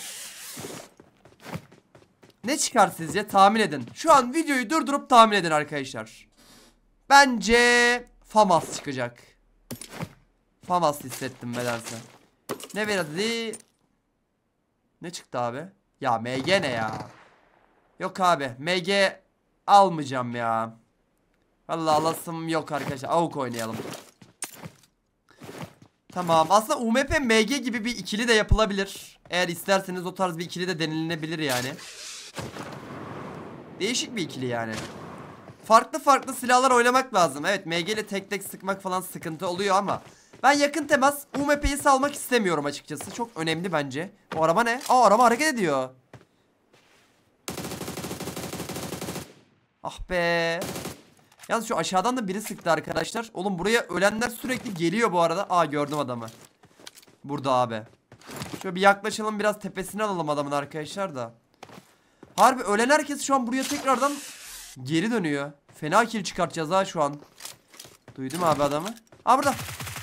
Ne çıkar sizce? Tahmin edin. Şu an videoyu durdurup tahmin edin arkadaşlar. Bence FAMAS çıkacak. FAMAS hissettim nedense. Ne verdi? Ne çıktı abi? Ya M G ne ya? Yok abi, M G almayacağım ya. Vallahi alasım yok arkadaşlar. A W P oynayalım. Tamam, aslında U M P M G gibi bir ikili de yapılabilir. Eğer isterseniz o tarz bir ikili de denilebilir yani. Değişik bir ikili yani. Farklı farklı silahlar oynamak lazım. Evet, M G ile tek tek sıkmak falan sıkıntı oluyor ama ben yakın temas U M P'yi salmak istemiyorum açıkçası. Çok önemli bence. O araba ne? Aa, araba hareket ediyor. Ah be. Yalnız şu aşağıdan da biri sıktı arkadaşlar. Oğlum, buraya ölenler sürekli geliyor bu arada. Aa, gördüm adamı. Burada abi. Şöyle bir yaklaşalım, biraz tepesini alalım adamın arkadaşlar da. Harbi ölen herkes şu an buraya tekrardan geri dönüyor. Fena kill çıkartacağız ha şu an. Duydum abi adamı. Aa, burada.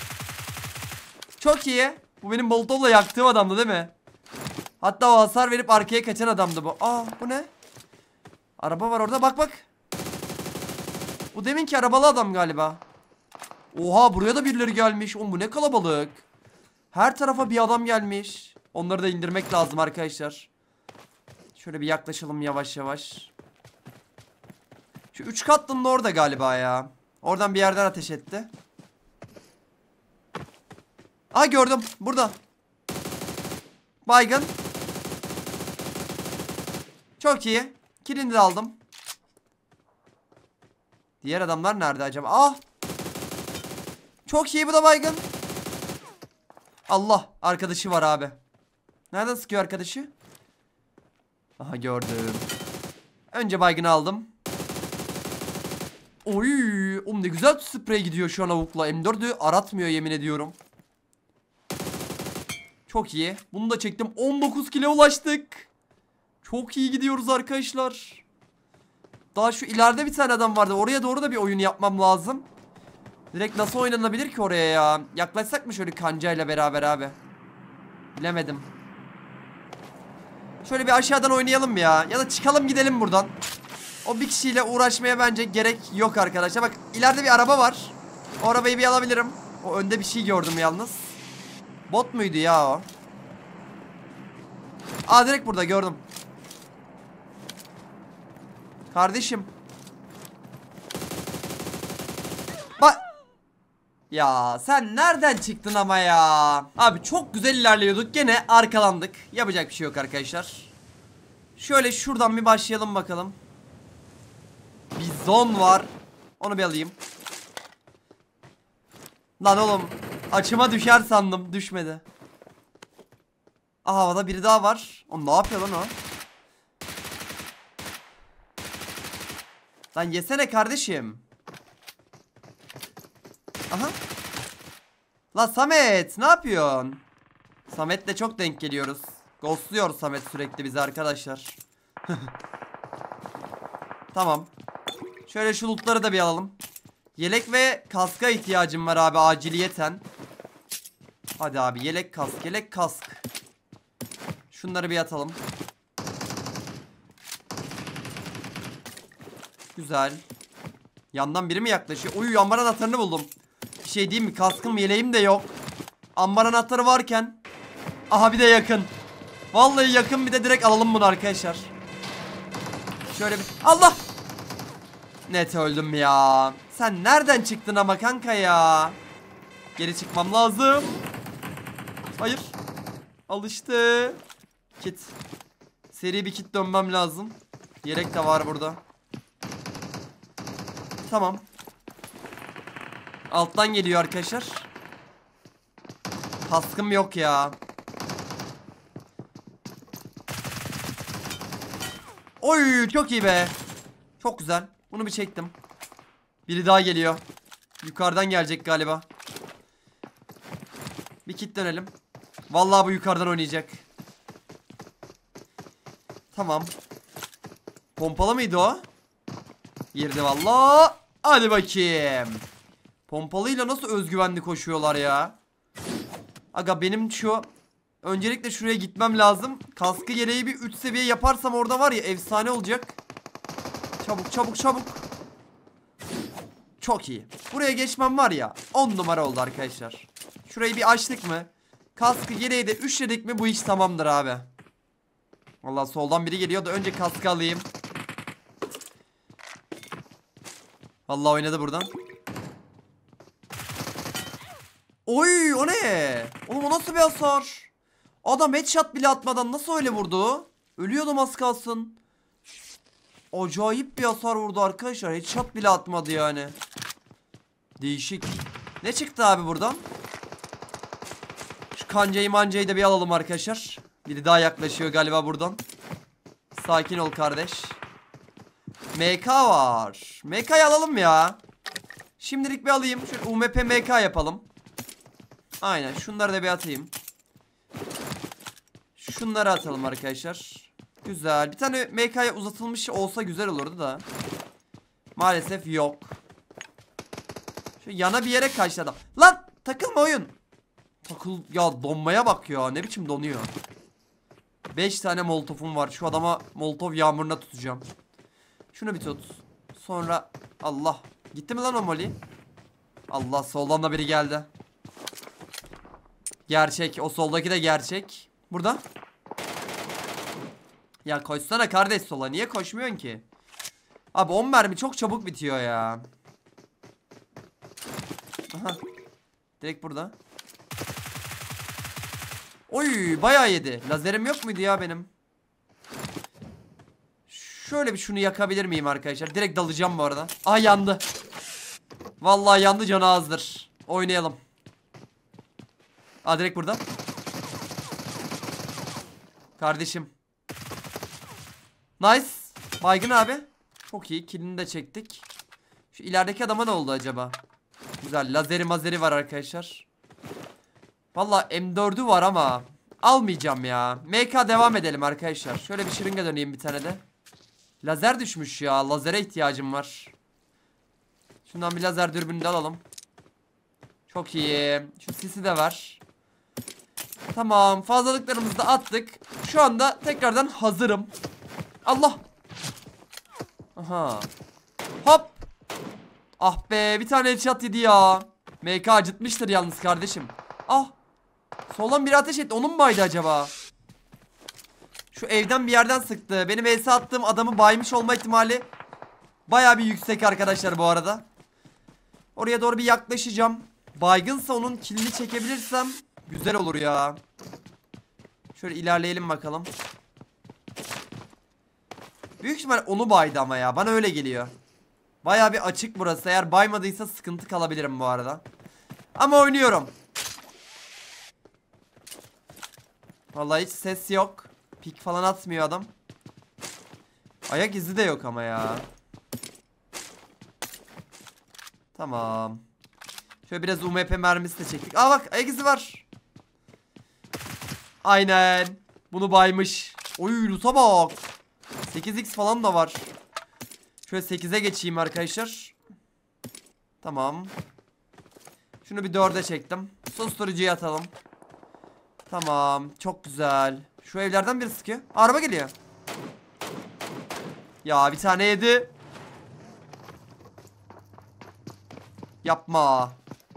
Çok iyi. Bu benim molotovla yaktığım adamdı değil mi? Hatta o hasar verip arkaya kaçan adamdı bu. Aa, bu ne? Araba var orada, bak bak. Bu deminki arabalı adam galiba. Oha, buraya da birileri gelmiş. Oğlum, bu ne kalabalık. Her tarafa bir adam gelmiş. Onları da indirmek lazım arkadaşlar. Şöyle bir yaklaşalım yavaş yavaş. Şu üç katlının orada galiba ya. Oradan bir yerden ateş etti. Aa, gördüm. Burada. Baygın. Çok iyi. Kilini de aldım. Diğer adamlar nerede acaba? Ah. Çok iyi, bu da baygın. Allah, arkadaşı var abi. Nereden sıkıyor arkadaşı? Aha, gördüm. Önce baygını aldım. Oy, oğlum ne güzel sprey gidiyor şu an avukla. M dördü aratmıyor yemin ediyorum. Çok iyi. Bunu da çektim. on dokuz kile ulaştık. Çok iyi gidiyoruz arkadaşlar. Daha şu ileride bir tane adam vardı. Oraya doğru da bir oyun yapmam lazım. Direkt nasıl oynanabilir ki oraya ya? Yaklaşsak mı şöyle kancayla beraber abi? Bilemedim. Şöyle bir aşağıdan oynayalım ya. Ya da çıkalım gidelim buradan. O bir kişiyle uğraşmaya bence gerek yok arkadaşlar. Bak, ileride bir araba var. O arabayı bir alabilirim. O önde bir şey gördüm yalnız. Bot muydu ya o? Aa, direkt burada gördüm. Kardeşim. Bak. Ya sen nereden çıktın ama ya? Abi çok güzel ilerliyorduk. Gene arkalandık. Yapacak bir şey yok arkadaşlar. Şöyle şuradan bir başlayalım bakalım. Bizon var. Onu bir alayım. Lan oğlum, açıma düşer sandım. Düşmedi. Aha, havada biri daha var. O ne yapıyor lan o? Lan yesene kardeşim. Aha. Lan Samet, ne yapıyorsun? Samet'le çok denk geliyoruz. Ghostluyor Samet sürekli bizi arkadaşlar. Tamam. Şöyle şu lootları da bir alalım. Yelek ve kaska ihtiyacım var abi aciliyeten. Hadi abi yelek kask yelek kask. Şunları bir atalım. Güzel. Yandan biri mi yaklaşıyor? Uy, ambar anahtarını buldum. Bir şey diyeyim mi? Kaskım yeleğim de yok. Ambar anahtarı varken. Aha bir de yakın. Vallahi yakın, bir de direkt alalım bunu arkadaşlar. Şöyle bir... Allah! Net öldüm ya. Sen nereden çıktın ama kanka ya? Geri çıkmam lazım. Hayır. Alıştı. Kit. Seri bir kit dönmem lazım. Yelek de var burada. Tamam. Alttan geliyor arkadaşlar. Kaskım yok ya. Oy, çok iyi be. Çok güzel. Bunu bir çektim. Biri daha geliyor. Yukarıdan gelecek galiba. Bir kit dönelim. Vallahi bu yukarıdan oynayacak. Tamam. Pompalı mıydı o? Girdi vallahi. Hadi bakayım. Pompalıyla nasıl özgüvenli koşuyorlar ya. Aga benim şu... Öncelikle şuraya gitmem lazım. Kaskı yeleği bir üç seviye yaparsam orada var ya, efsane olacak. Çabuk çabuk çabuk. Çok iyi. Buraya geçmem var ya, on numara oldu arkadaşlar. Şurayı bir açtık mı, kaskı yeleği de üçledik mi, bu iş tamamdır abi. Vallahi soldan biri geliyor da önce kaskı alayım. Vallahi oynadı buradan. Oy, o ne? Oğlum o nasıl bir hasar? Adam headshot bile atmadan nasıl öyle vurdu? Ölüyordum az kalsın. Acayip bir hasar vurdu arkadaşlar. Headshot bile atmadı yani. Değişik. Ne çıktı abi buradan? Şu kancayı mancayı da bir alalım arkadaşlar. Biri daha yaklaşıyor galiba buradan. Sakin ol kardeş. M K var. M K'yı alalım ya. Şimdilik bir alayım. Şöyle U M P M K yapalım. Aynen, şunları da bir atayım. Şunları atalım arkadaşlar. Güzel. Bir tane M K'ya uzatılmış olsa güzel olurdu da. Maalesef yok. Şu yana bir yere kaçtı adam. Lan takılma oyun. Takıl ya, donmaya bak ya. Ne biçim donuyor. beş tane molotofum var. Şu adama molotof yağmuruna tutacağım. Şunu bir tut. Sonra Allah. Gitti mi lan o moli? Allah, soldan da biri geldi. Gerçek. O soldaki de gerçek. Burada. Ya koşsana kardeş sola. Niye koşmuyorsun ki? Abi on mermi çok çabuk bitiyor ya. Aha. Direkt burada. Oy, bayağı yedi. Lazerim yok muydu ya benim? Şöyle bir şunu yakabilir miyim arkadaşlar? Direkt dalacağım bu arada. Aa, yandı. Vallahi yandı, canı azdır. Oynayalım. Aa, direkt burada. Kardeşim. Nice. Baygın abi. Çok iyi. Killini de çektik. Şu ilerideki adama ne oldu acaba? Güzel. Lazeri mazeri var arkadaşlar. Vallahi M dördü var ama almayacağım ya. M K devam edelim arkadaşlar. Şöyle bir şırınga döneyim bir tane de. Lazer düşmüş ya. Lazere ihtiyacım var. Şundan bir lazer dürbünü de alalım. Çok iyi. Şu sisi de var. Tamam. Fazlalıklarımızı da attık. Şu anda tekrardan hazırım. Allah. Aha. Hop. Ah be. Bir tane headshot yedi ya. M K acıtmıştır yalnız kardeşim. Ah. Soldan bir ateş etti. Onun muydu acaba? Şu evden bir yerden sıktı. Benim V S attığım adamı baymış olma ihtimali bayağı bir yüksek arkadaşlar bu arada. Oraya doğru bir yaklaşacağım. Baygınsa onun killini çekebilirsem güzel olur ya. Şöyle ilerleyelim bakalım. Büyük ihtimal onu baydı ama ya. Bana öyle geliyor. Bayağı bir açık burası. Eğer baymadıysa sıkıntı kalabilirim bu arada. Ama oynuyorum. Vallahi hiç ses yok. Pik falan atmıyor adam. Ayak izi de yok ama ya. Tamam. Şöyle biraz U M P mermisi de çektik. Aa bak, ayak izi var. Aynen. Bunu baymış. Oy, loot'a bak. sekiz x falan da var. Şöyle sekize geçeyim arkadaşlar. Tamam. Şunu bir dörde çektim. Susturucuyu atalım. Tamam. Çok güzel. Şu evlerden biri sıkıyor. Araba geliyor. Ya bir tane yedi. Yapma.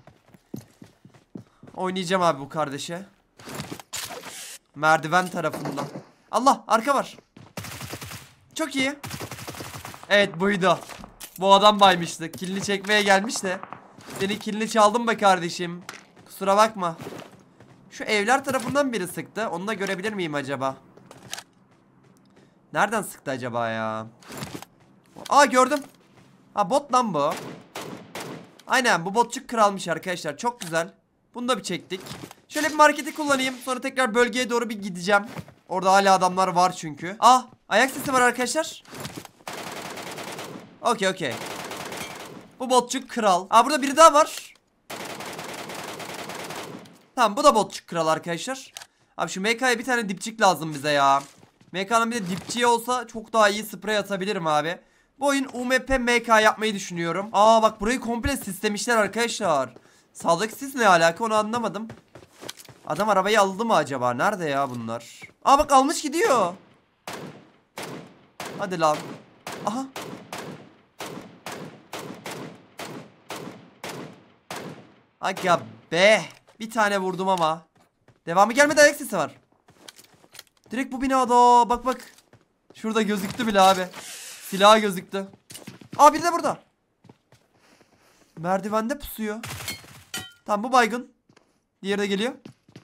Oynayacağım abi bu kardeşe. Merdiven tarafında. Allah, arka var. Çok iyi. Evet, buydu. Bu adam baymıştı. Kilini çekmeye gelmiş de. Senin kilini çaldım be kardeşim. Kusura bakma. Şu evler tarafından biri sıktı. Onu da görebilir miyim acaba? Nereden sıktı acaba ya? Aa, gördüm. Ha, bot lan bu. Aynen, bu botçuk kralmış arkadaşlar. Çok güzel. Bunu da bir çektik. Şöyle bir marketi kullanayım. Sonra tekrar bölgeye doğru bir gideceğim. Orada hala adamlar var çünkü. Ah, ayak sesi var arkadaşlar. Okey okey. Bu botçuk kral. Aa, burada biri daha var. Tamam, bu da botçuk kral arkadaşlar. Abi şu M K'ya bir tane dipçik lazım bize ya. M K'nın bir de dipçiği olsa çok daha iyi sprey atabilirim abi. Bu oyun U M P M K yapmayı düşünüyorum. Aa bak, burayı komple sislemişler arkadaşlar. Sağdaki sis ne alaka, onu anlamadım. Adam arabayı aldı mı acaba? Nerede ya bunlar? Aa bak, almış gidiyor. Hadi lan. Aha. Aga be. Bir tane vurdum ama. Devamı gelmedi, ayak sesi var. Direkt bu binada. Bak bak. Şurada gözüktü bile abi. Silahı gözüktü. Aa, biri de burada. Merdivende pusuyor. Tamam, bu baygın. Diğeri de geliyor.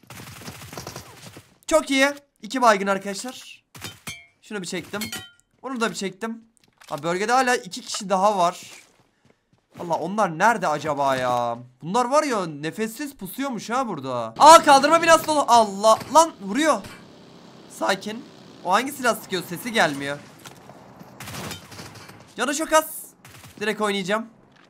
Çok iyi. İki baygın arkadaşlar. Şunu bir çektim. Onu da bir çektim. Ha, bölgede hala iki kişi daha var. Allah, onlar nerede acaba ya? Bunlar var ya, nefessiz pusuyormuş ha burada. Aa, kaldırma binası dolu. Allah lan, vuruyor. Sakin. O hangi silah sıkıyor? Sesi gelmiyor. Canı çok az. Direkt oynayacağım.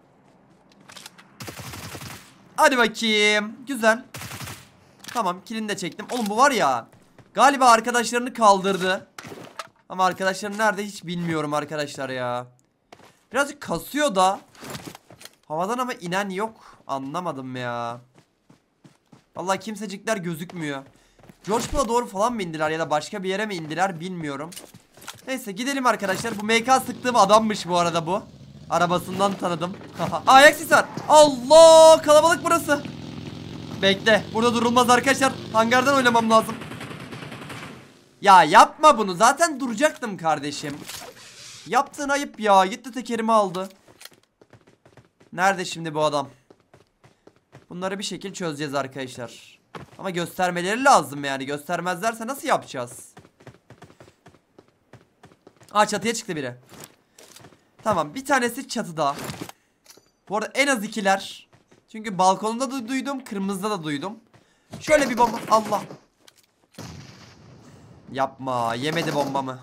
Hadi bakayım. Güzel. Tamam, kilini de çektim. Oğlum bu var ya, galiba arkadaşlarını kaldırdı. Ama arkadaşlarım nerede hiç bilmiyorum arkadaşlar ya. Birazcık kasıyor da. Havadan ama inen yok. Anlamadım ya. Vallahi kimsecikler gözükmüyor. George Pool'a doğru falan mı indiler ya da başka bir yere mi indiler bilmiyorum. Neyse, gidelim arkadaşlar. Bu M K sıktığım adammış bu arada bu. Arabasından tanıdım. Ayak sesi var. Allah, kalabalık burası. Bekle, burada durulmaz arkadaşlar. Hangardan oynamam lazım. Ya yapma bunu, zaten duracaktım kardeşim. Yaptığın ayıp ya. Gitti tekerimi aldı. Nerede şimdi bu adam? Bunları bir şekil çözeceğiz arkadaşlar. Ama göstermeleri lazım yani. Göstermezlerse nasıl yapacağız? Aa, çatıya çıktı biri. Tamam, bir tanesi çatıda. Bu arada en az ikiler. Çünkü balkonda da duydum, kırmızıda da duydum. Şöyle bir bomba. Allah. Yapma, yemedi bombamı.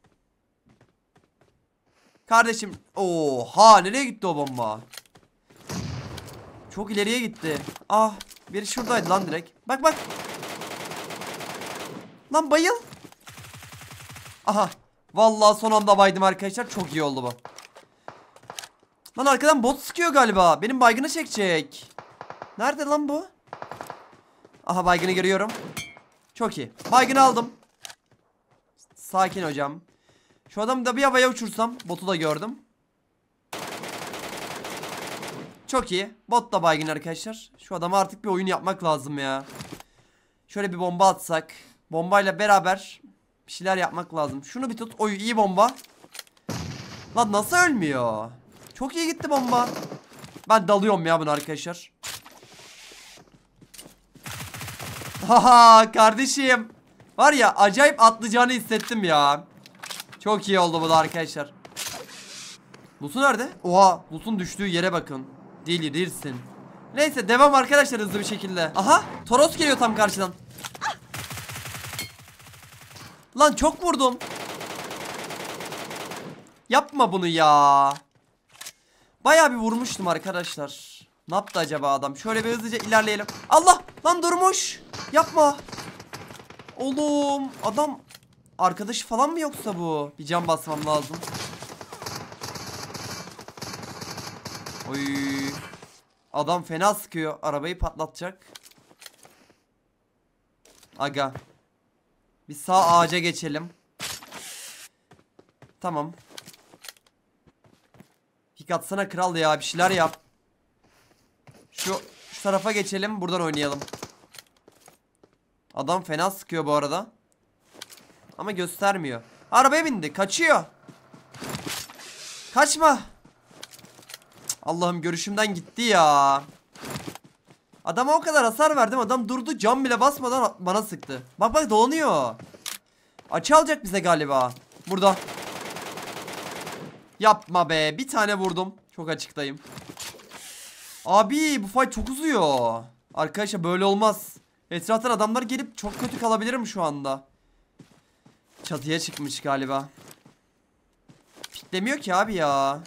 Kardeşim. Oha, nereye gitti o bomba? Çok ileriye gitti. Ah, biri şuradaydı lan direkt. Bak bak. Lan bayıl. Aha. Vallahi son anda baydım arkadaşlar. Çok iyi oldu bu. Lan arkadan bot sıkıyor galiba. Benim baygını çekecek. Nerede lan bu? Aha, baygını görüyorum. Çok iyi. Baygını aldım. Sakin hocam. Şu adamı da bir havaya uçursam. Botu da gördüm. Çok iyi. Bot da baygın arkadaşlar. Şu adama artık bir oyun yapmak lazım ya. Şöyle bir bomba atsak. Bombayla beraber bir şeyler yapmak lazım. Şunu bir tut. Oy, iyi bomba. Lan nasıl ölmüyor? Çok iyi gitti bomba. Ben dalıyorum ya bunu arkadaşlar. Haha kardeşim. Var ya, acayip atlayacağını hissettim ya. Çok iyi oldu bu da arkadaşlar. Loot'u nerede? Oha, loot'un düştüğü yere bakın. Delirirsin. Neyse, devam arkadaşlar hızlı bir şekilde. Aha, Toros geliyor tam karşıdan. Lan çok vurdum. Yapma bunu ya. Bayağı bir vurmuştum arkadaşlar. Ne yaptı acaba adam? Şöyle bir hızlıca ilerleyelim. Allah lan, durmuş. Yapma. Oğlum, adam arkadaşı falan mı yoksa bu? Bir can basmam lazım. Oy. Adam fena sıkıyor. Arabayı patlatacak. Aga. Bir sağ ağaca geçelim. Tamam. Pik atsana kral ya, bir şeyler yap. Şu, şu tarafa geçelim, buradan oynayalım. Adam fena sıkıyor bu arada. Ama göstermiyor. Arabaya bindi, kaçıyor. Kaçma. Allah'ım, görüşümden gitti ya. Adama o kadar hasar verdim, adam durdu, cam bile basmadan bana sıktı. Bak bak, dolanıyor. Açı alacak bize galiba. Burada. Yapma be, bir tane vurdum. Çok açıktayım. Abi bu fight çok uzuyor. Arkadaşlar böyle olmaz. Etraftan adamlar gelip çok kötü kalabilirim şu anda. Çatıya çıkmış galiba. Piklemiyor ki abi ya.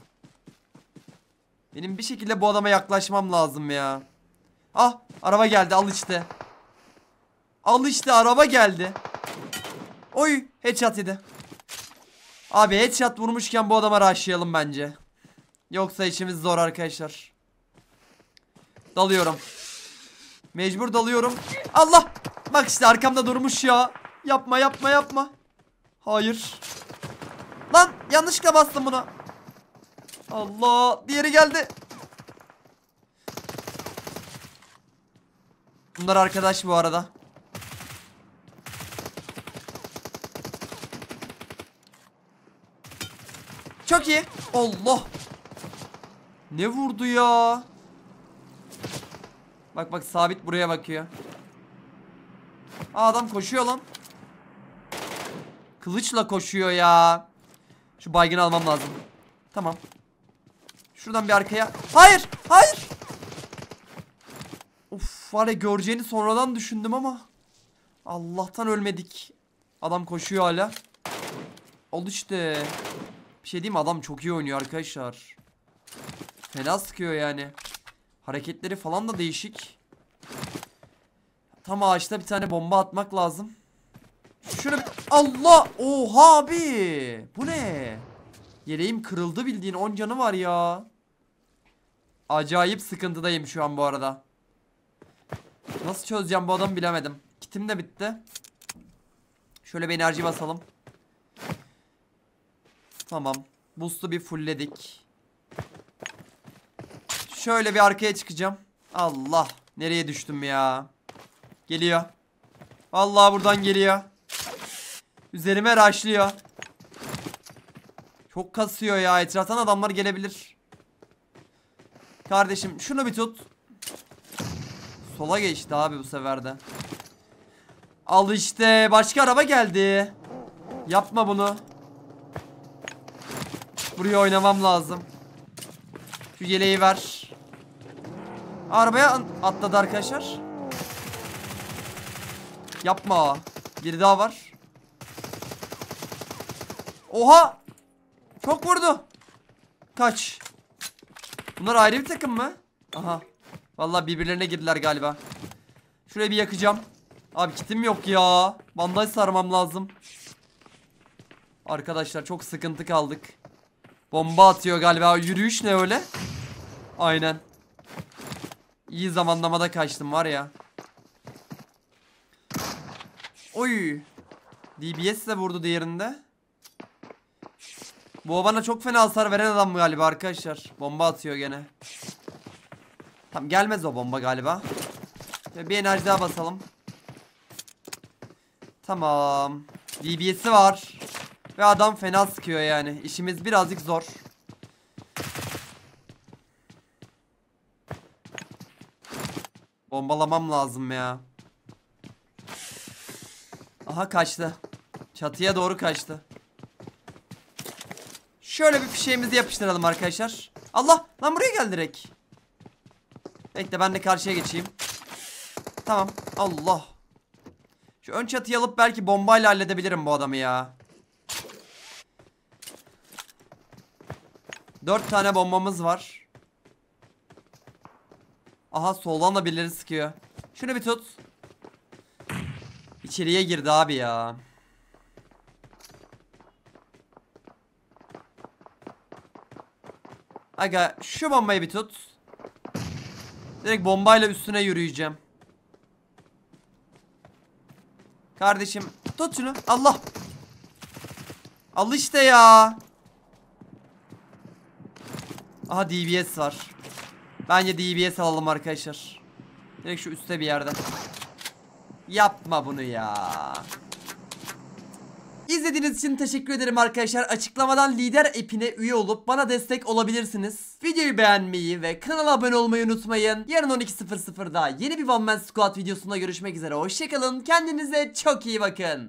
Benim bir şekilde bu adama yaklaşmam lazım ya. Ah, araba geldi, al işte. Al işte, araba geldi. Oy, headshot yedi. Abi headshot vurmuşken bu adama rushlayalım bence. Yoksa işimiz zor arkadaşlar. Dalıyorum. Mecbur dalıyorum. Allah! Bak işte arkamda durmuş ya. Yapma yapma yapma. Hayır. Lan yanlışlıkla bastım buna. Allah, diğeri geldi. Bunlar arkadaş bu arada. Çok iyi. Allah. Ne vurdu ya? Bak bak, sabit buraya bakıyor. Aa, adam koşuyor lan. Kılıçla koşuyor ya. Şu baygını almam lazım. Tamam. Şuradan bir arkaya. Hayır. Hayır. Of, var ya, göreceğini sonradan düşündüm ama Allah'tan ölmedik. Adam koşuyor hala. Oldu işte. Bir şey diyeyim mi? Adam çok iyi oynuyor arkadaşlar. Fena sıkıyor yani. Hareketleri falan da değişik. Tam ağaçta bir tane bomba atmak lazım. Şöyle bir... Allah! Oha abi! Bu ne? Yeleğim kırıldı bildiğin, on canı var ya. Acayip sıkıntıdayım şu an bu arada. Nasıl çözeceğim bu adamı bilemedim. Kitim de bitti. Şöyle bir enerji basalım. Tamam. Boost'u bir fullledik. Şöyle bir arkaya çıkacağım. Allah. Nereye düştüm ya? Geliyor. Vallahi buradan geliyor. Üzerime rushlıyor. Çok kasıyor ya. Etraftan adamlar gelebilir. Kardeşim şunu bir tut. Sola geçti abi bu sefer de. Al işte. Başka araba geldi. Yapma bunu. Buraya oynamam lazım. Şu yeleği ver. Arabaya atladı arkadaşlar. Yapma. Biri daha var. Oha. Çok vurdu. Kaç. Bunlar ayrı bir takım mı? Aha. Vallahi birbirlerine girdiler galiba. Şurayı bir yakacağım. Abi kitim yok ya. Bandaj sarmam lazım. Arkadaşlar çok sıkıntı kaldık. Bomba atıyor galiba. Yürüyüş ne öyle? Aynen. İyi zamanlamada kaçtım var ya. Oy. D B S de vurdu diğerinde. Bu bana çok fena hasar veren adam galiba arkadaşlar. Bomba atıyor gene. Tamam, gelmez o bomba galiba. Bir enerji daha basalım. Tamam. D B S'i var. Ve adam fena sıkıyor yani. İşimiz birazcık zor. Bombalamam lazım ya. Aha, kaçtı. Çatıya doğru kaçtı. Şöyle bir fişeğimizi yapıştıralım arkadaşlar. Allah! Lan buraya gel direkt. Bekle, ben de karşıya geçeyim. Tamam. Allah. Şu ön çatıyı alıp belki bombayla halledebilirim bu adamı ya. Dört tane bombamız var. Aha, soldan da birileri sıkıyor. Şunu bir tut. İçeriye girdi abi ya. Aga şu bombayı bir tut. Direkt bombayla üstüne yürüyeceğim. Kardeşim tut şunu. Allah. Al işte ya. Aha D B S var. Bence D B S alalım arkadaşlar. Direkt şu üstte bir yerde. Yapma bunu ya. İzlediğiniz için teşekkür ederim arkadaşlar. Açıklamadan lider app'ine üye olup bana destek olabilirsiniz. Videoyu beğenmeyi ve kanala abone olmayı unutmayın. Yarın on iki sıfır sıfırda yeni bir One Man Squad videosunda görüşmek üzere. Hoşçakalın. Kendinize çok iyi bakın.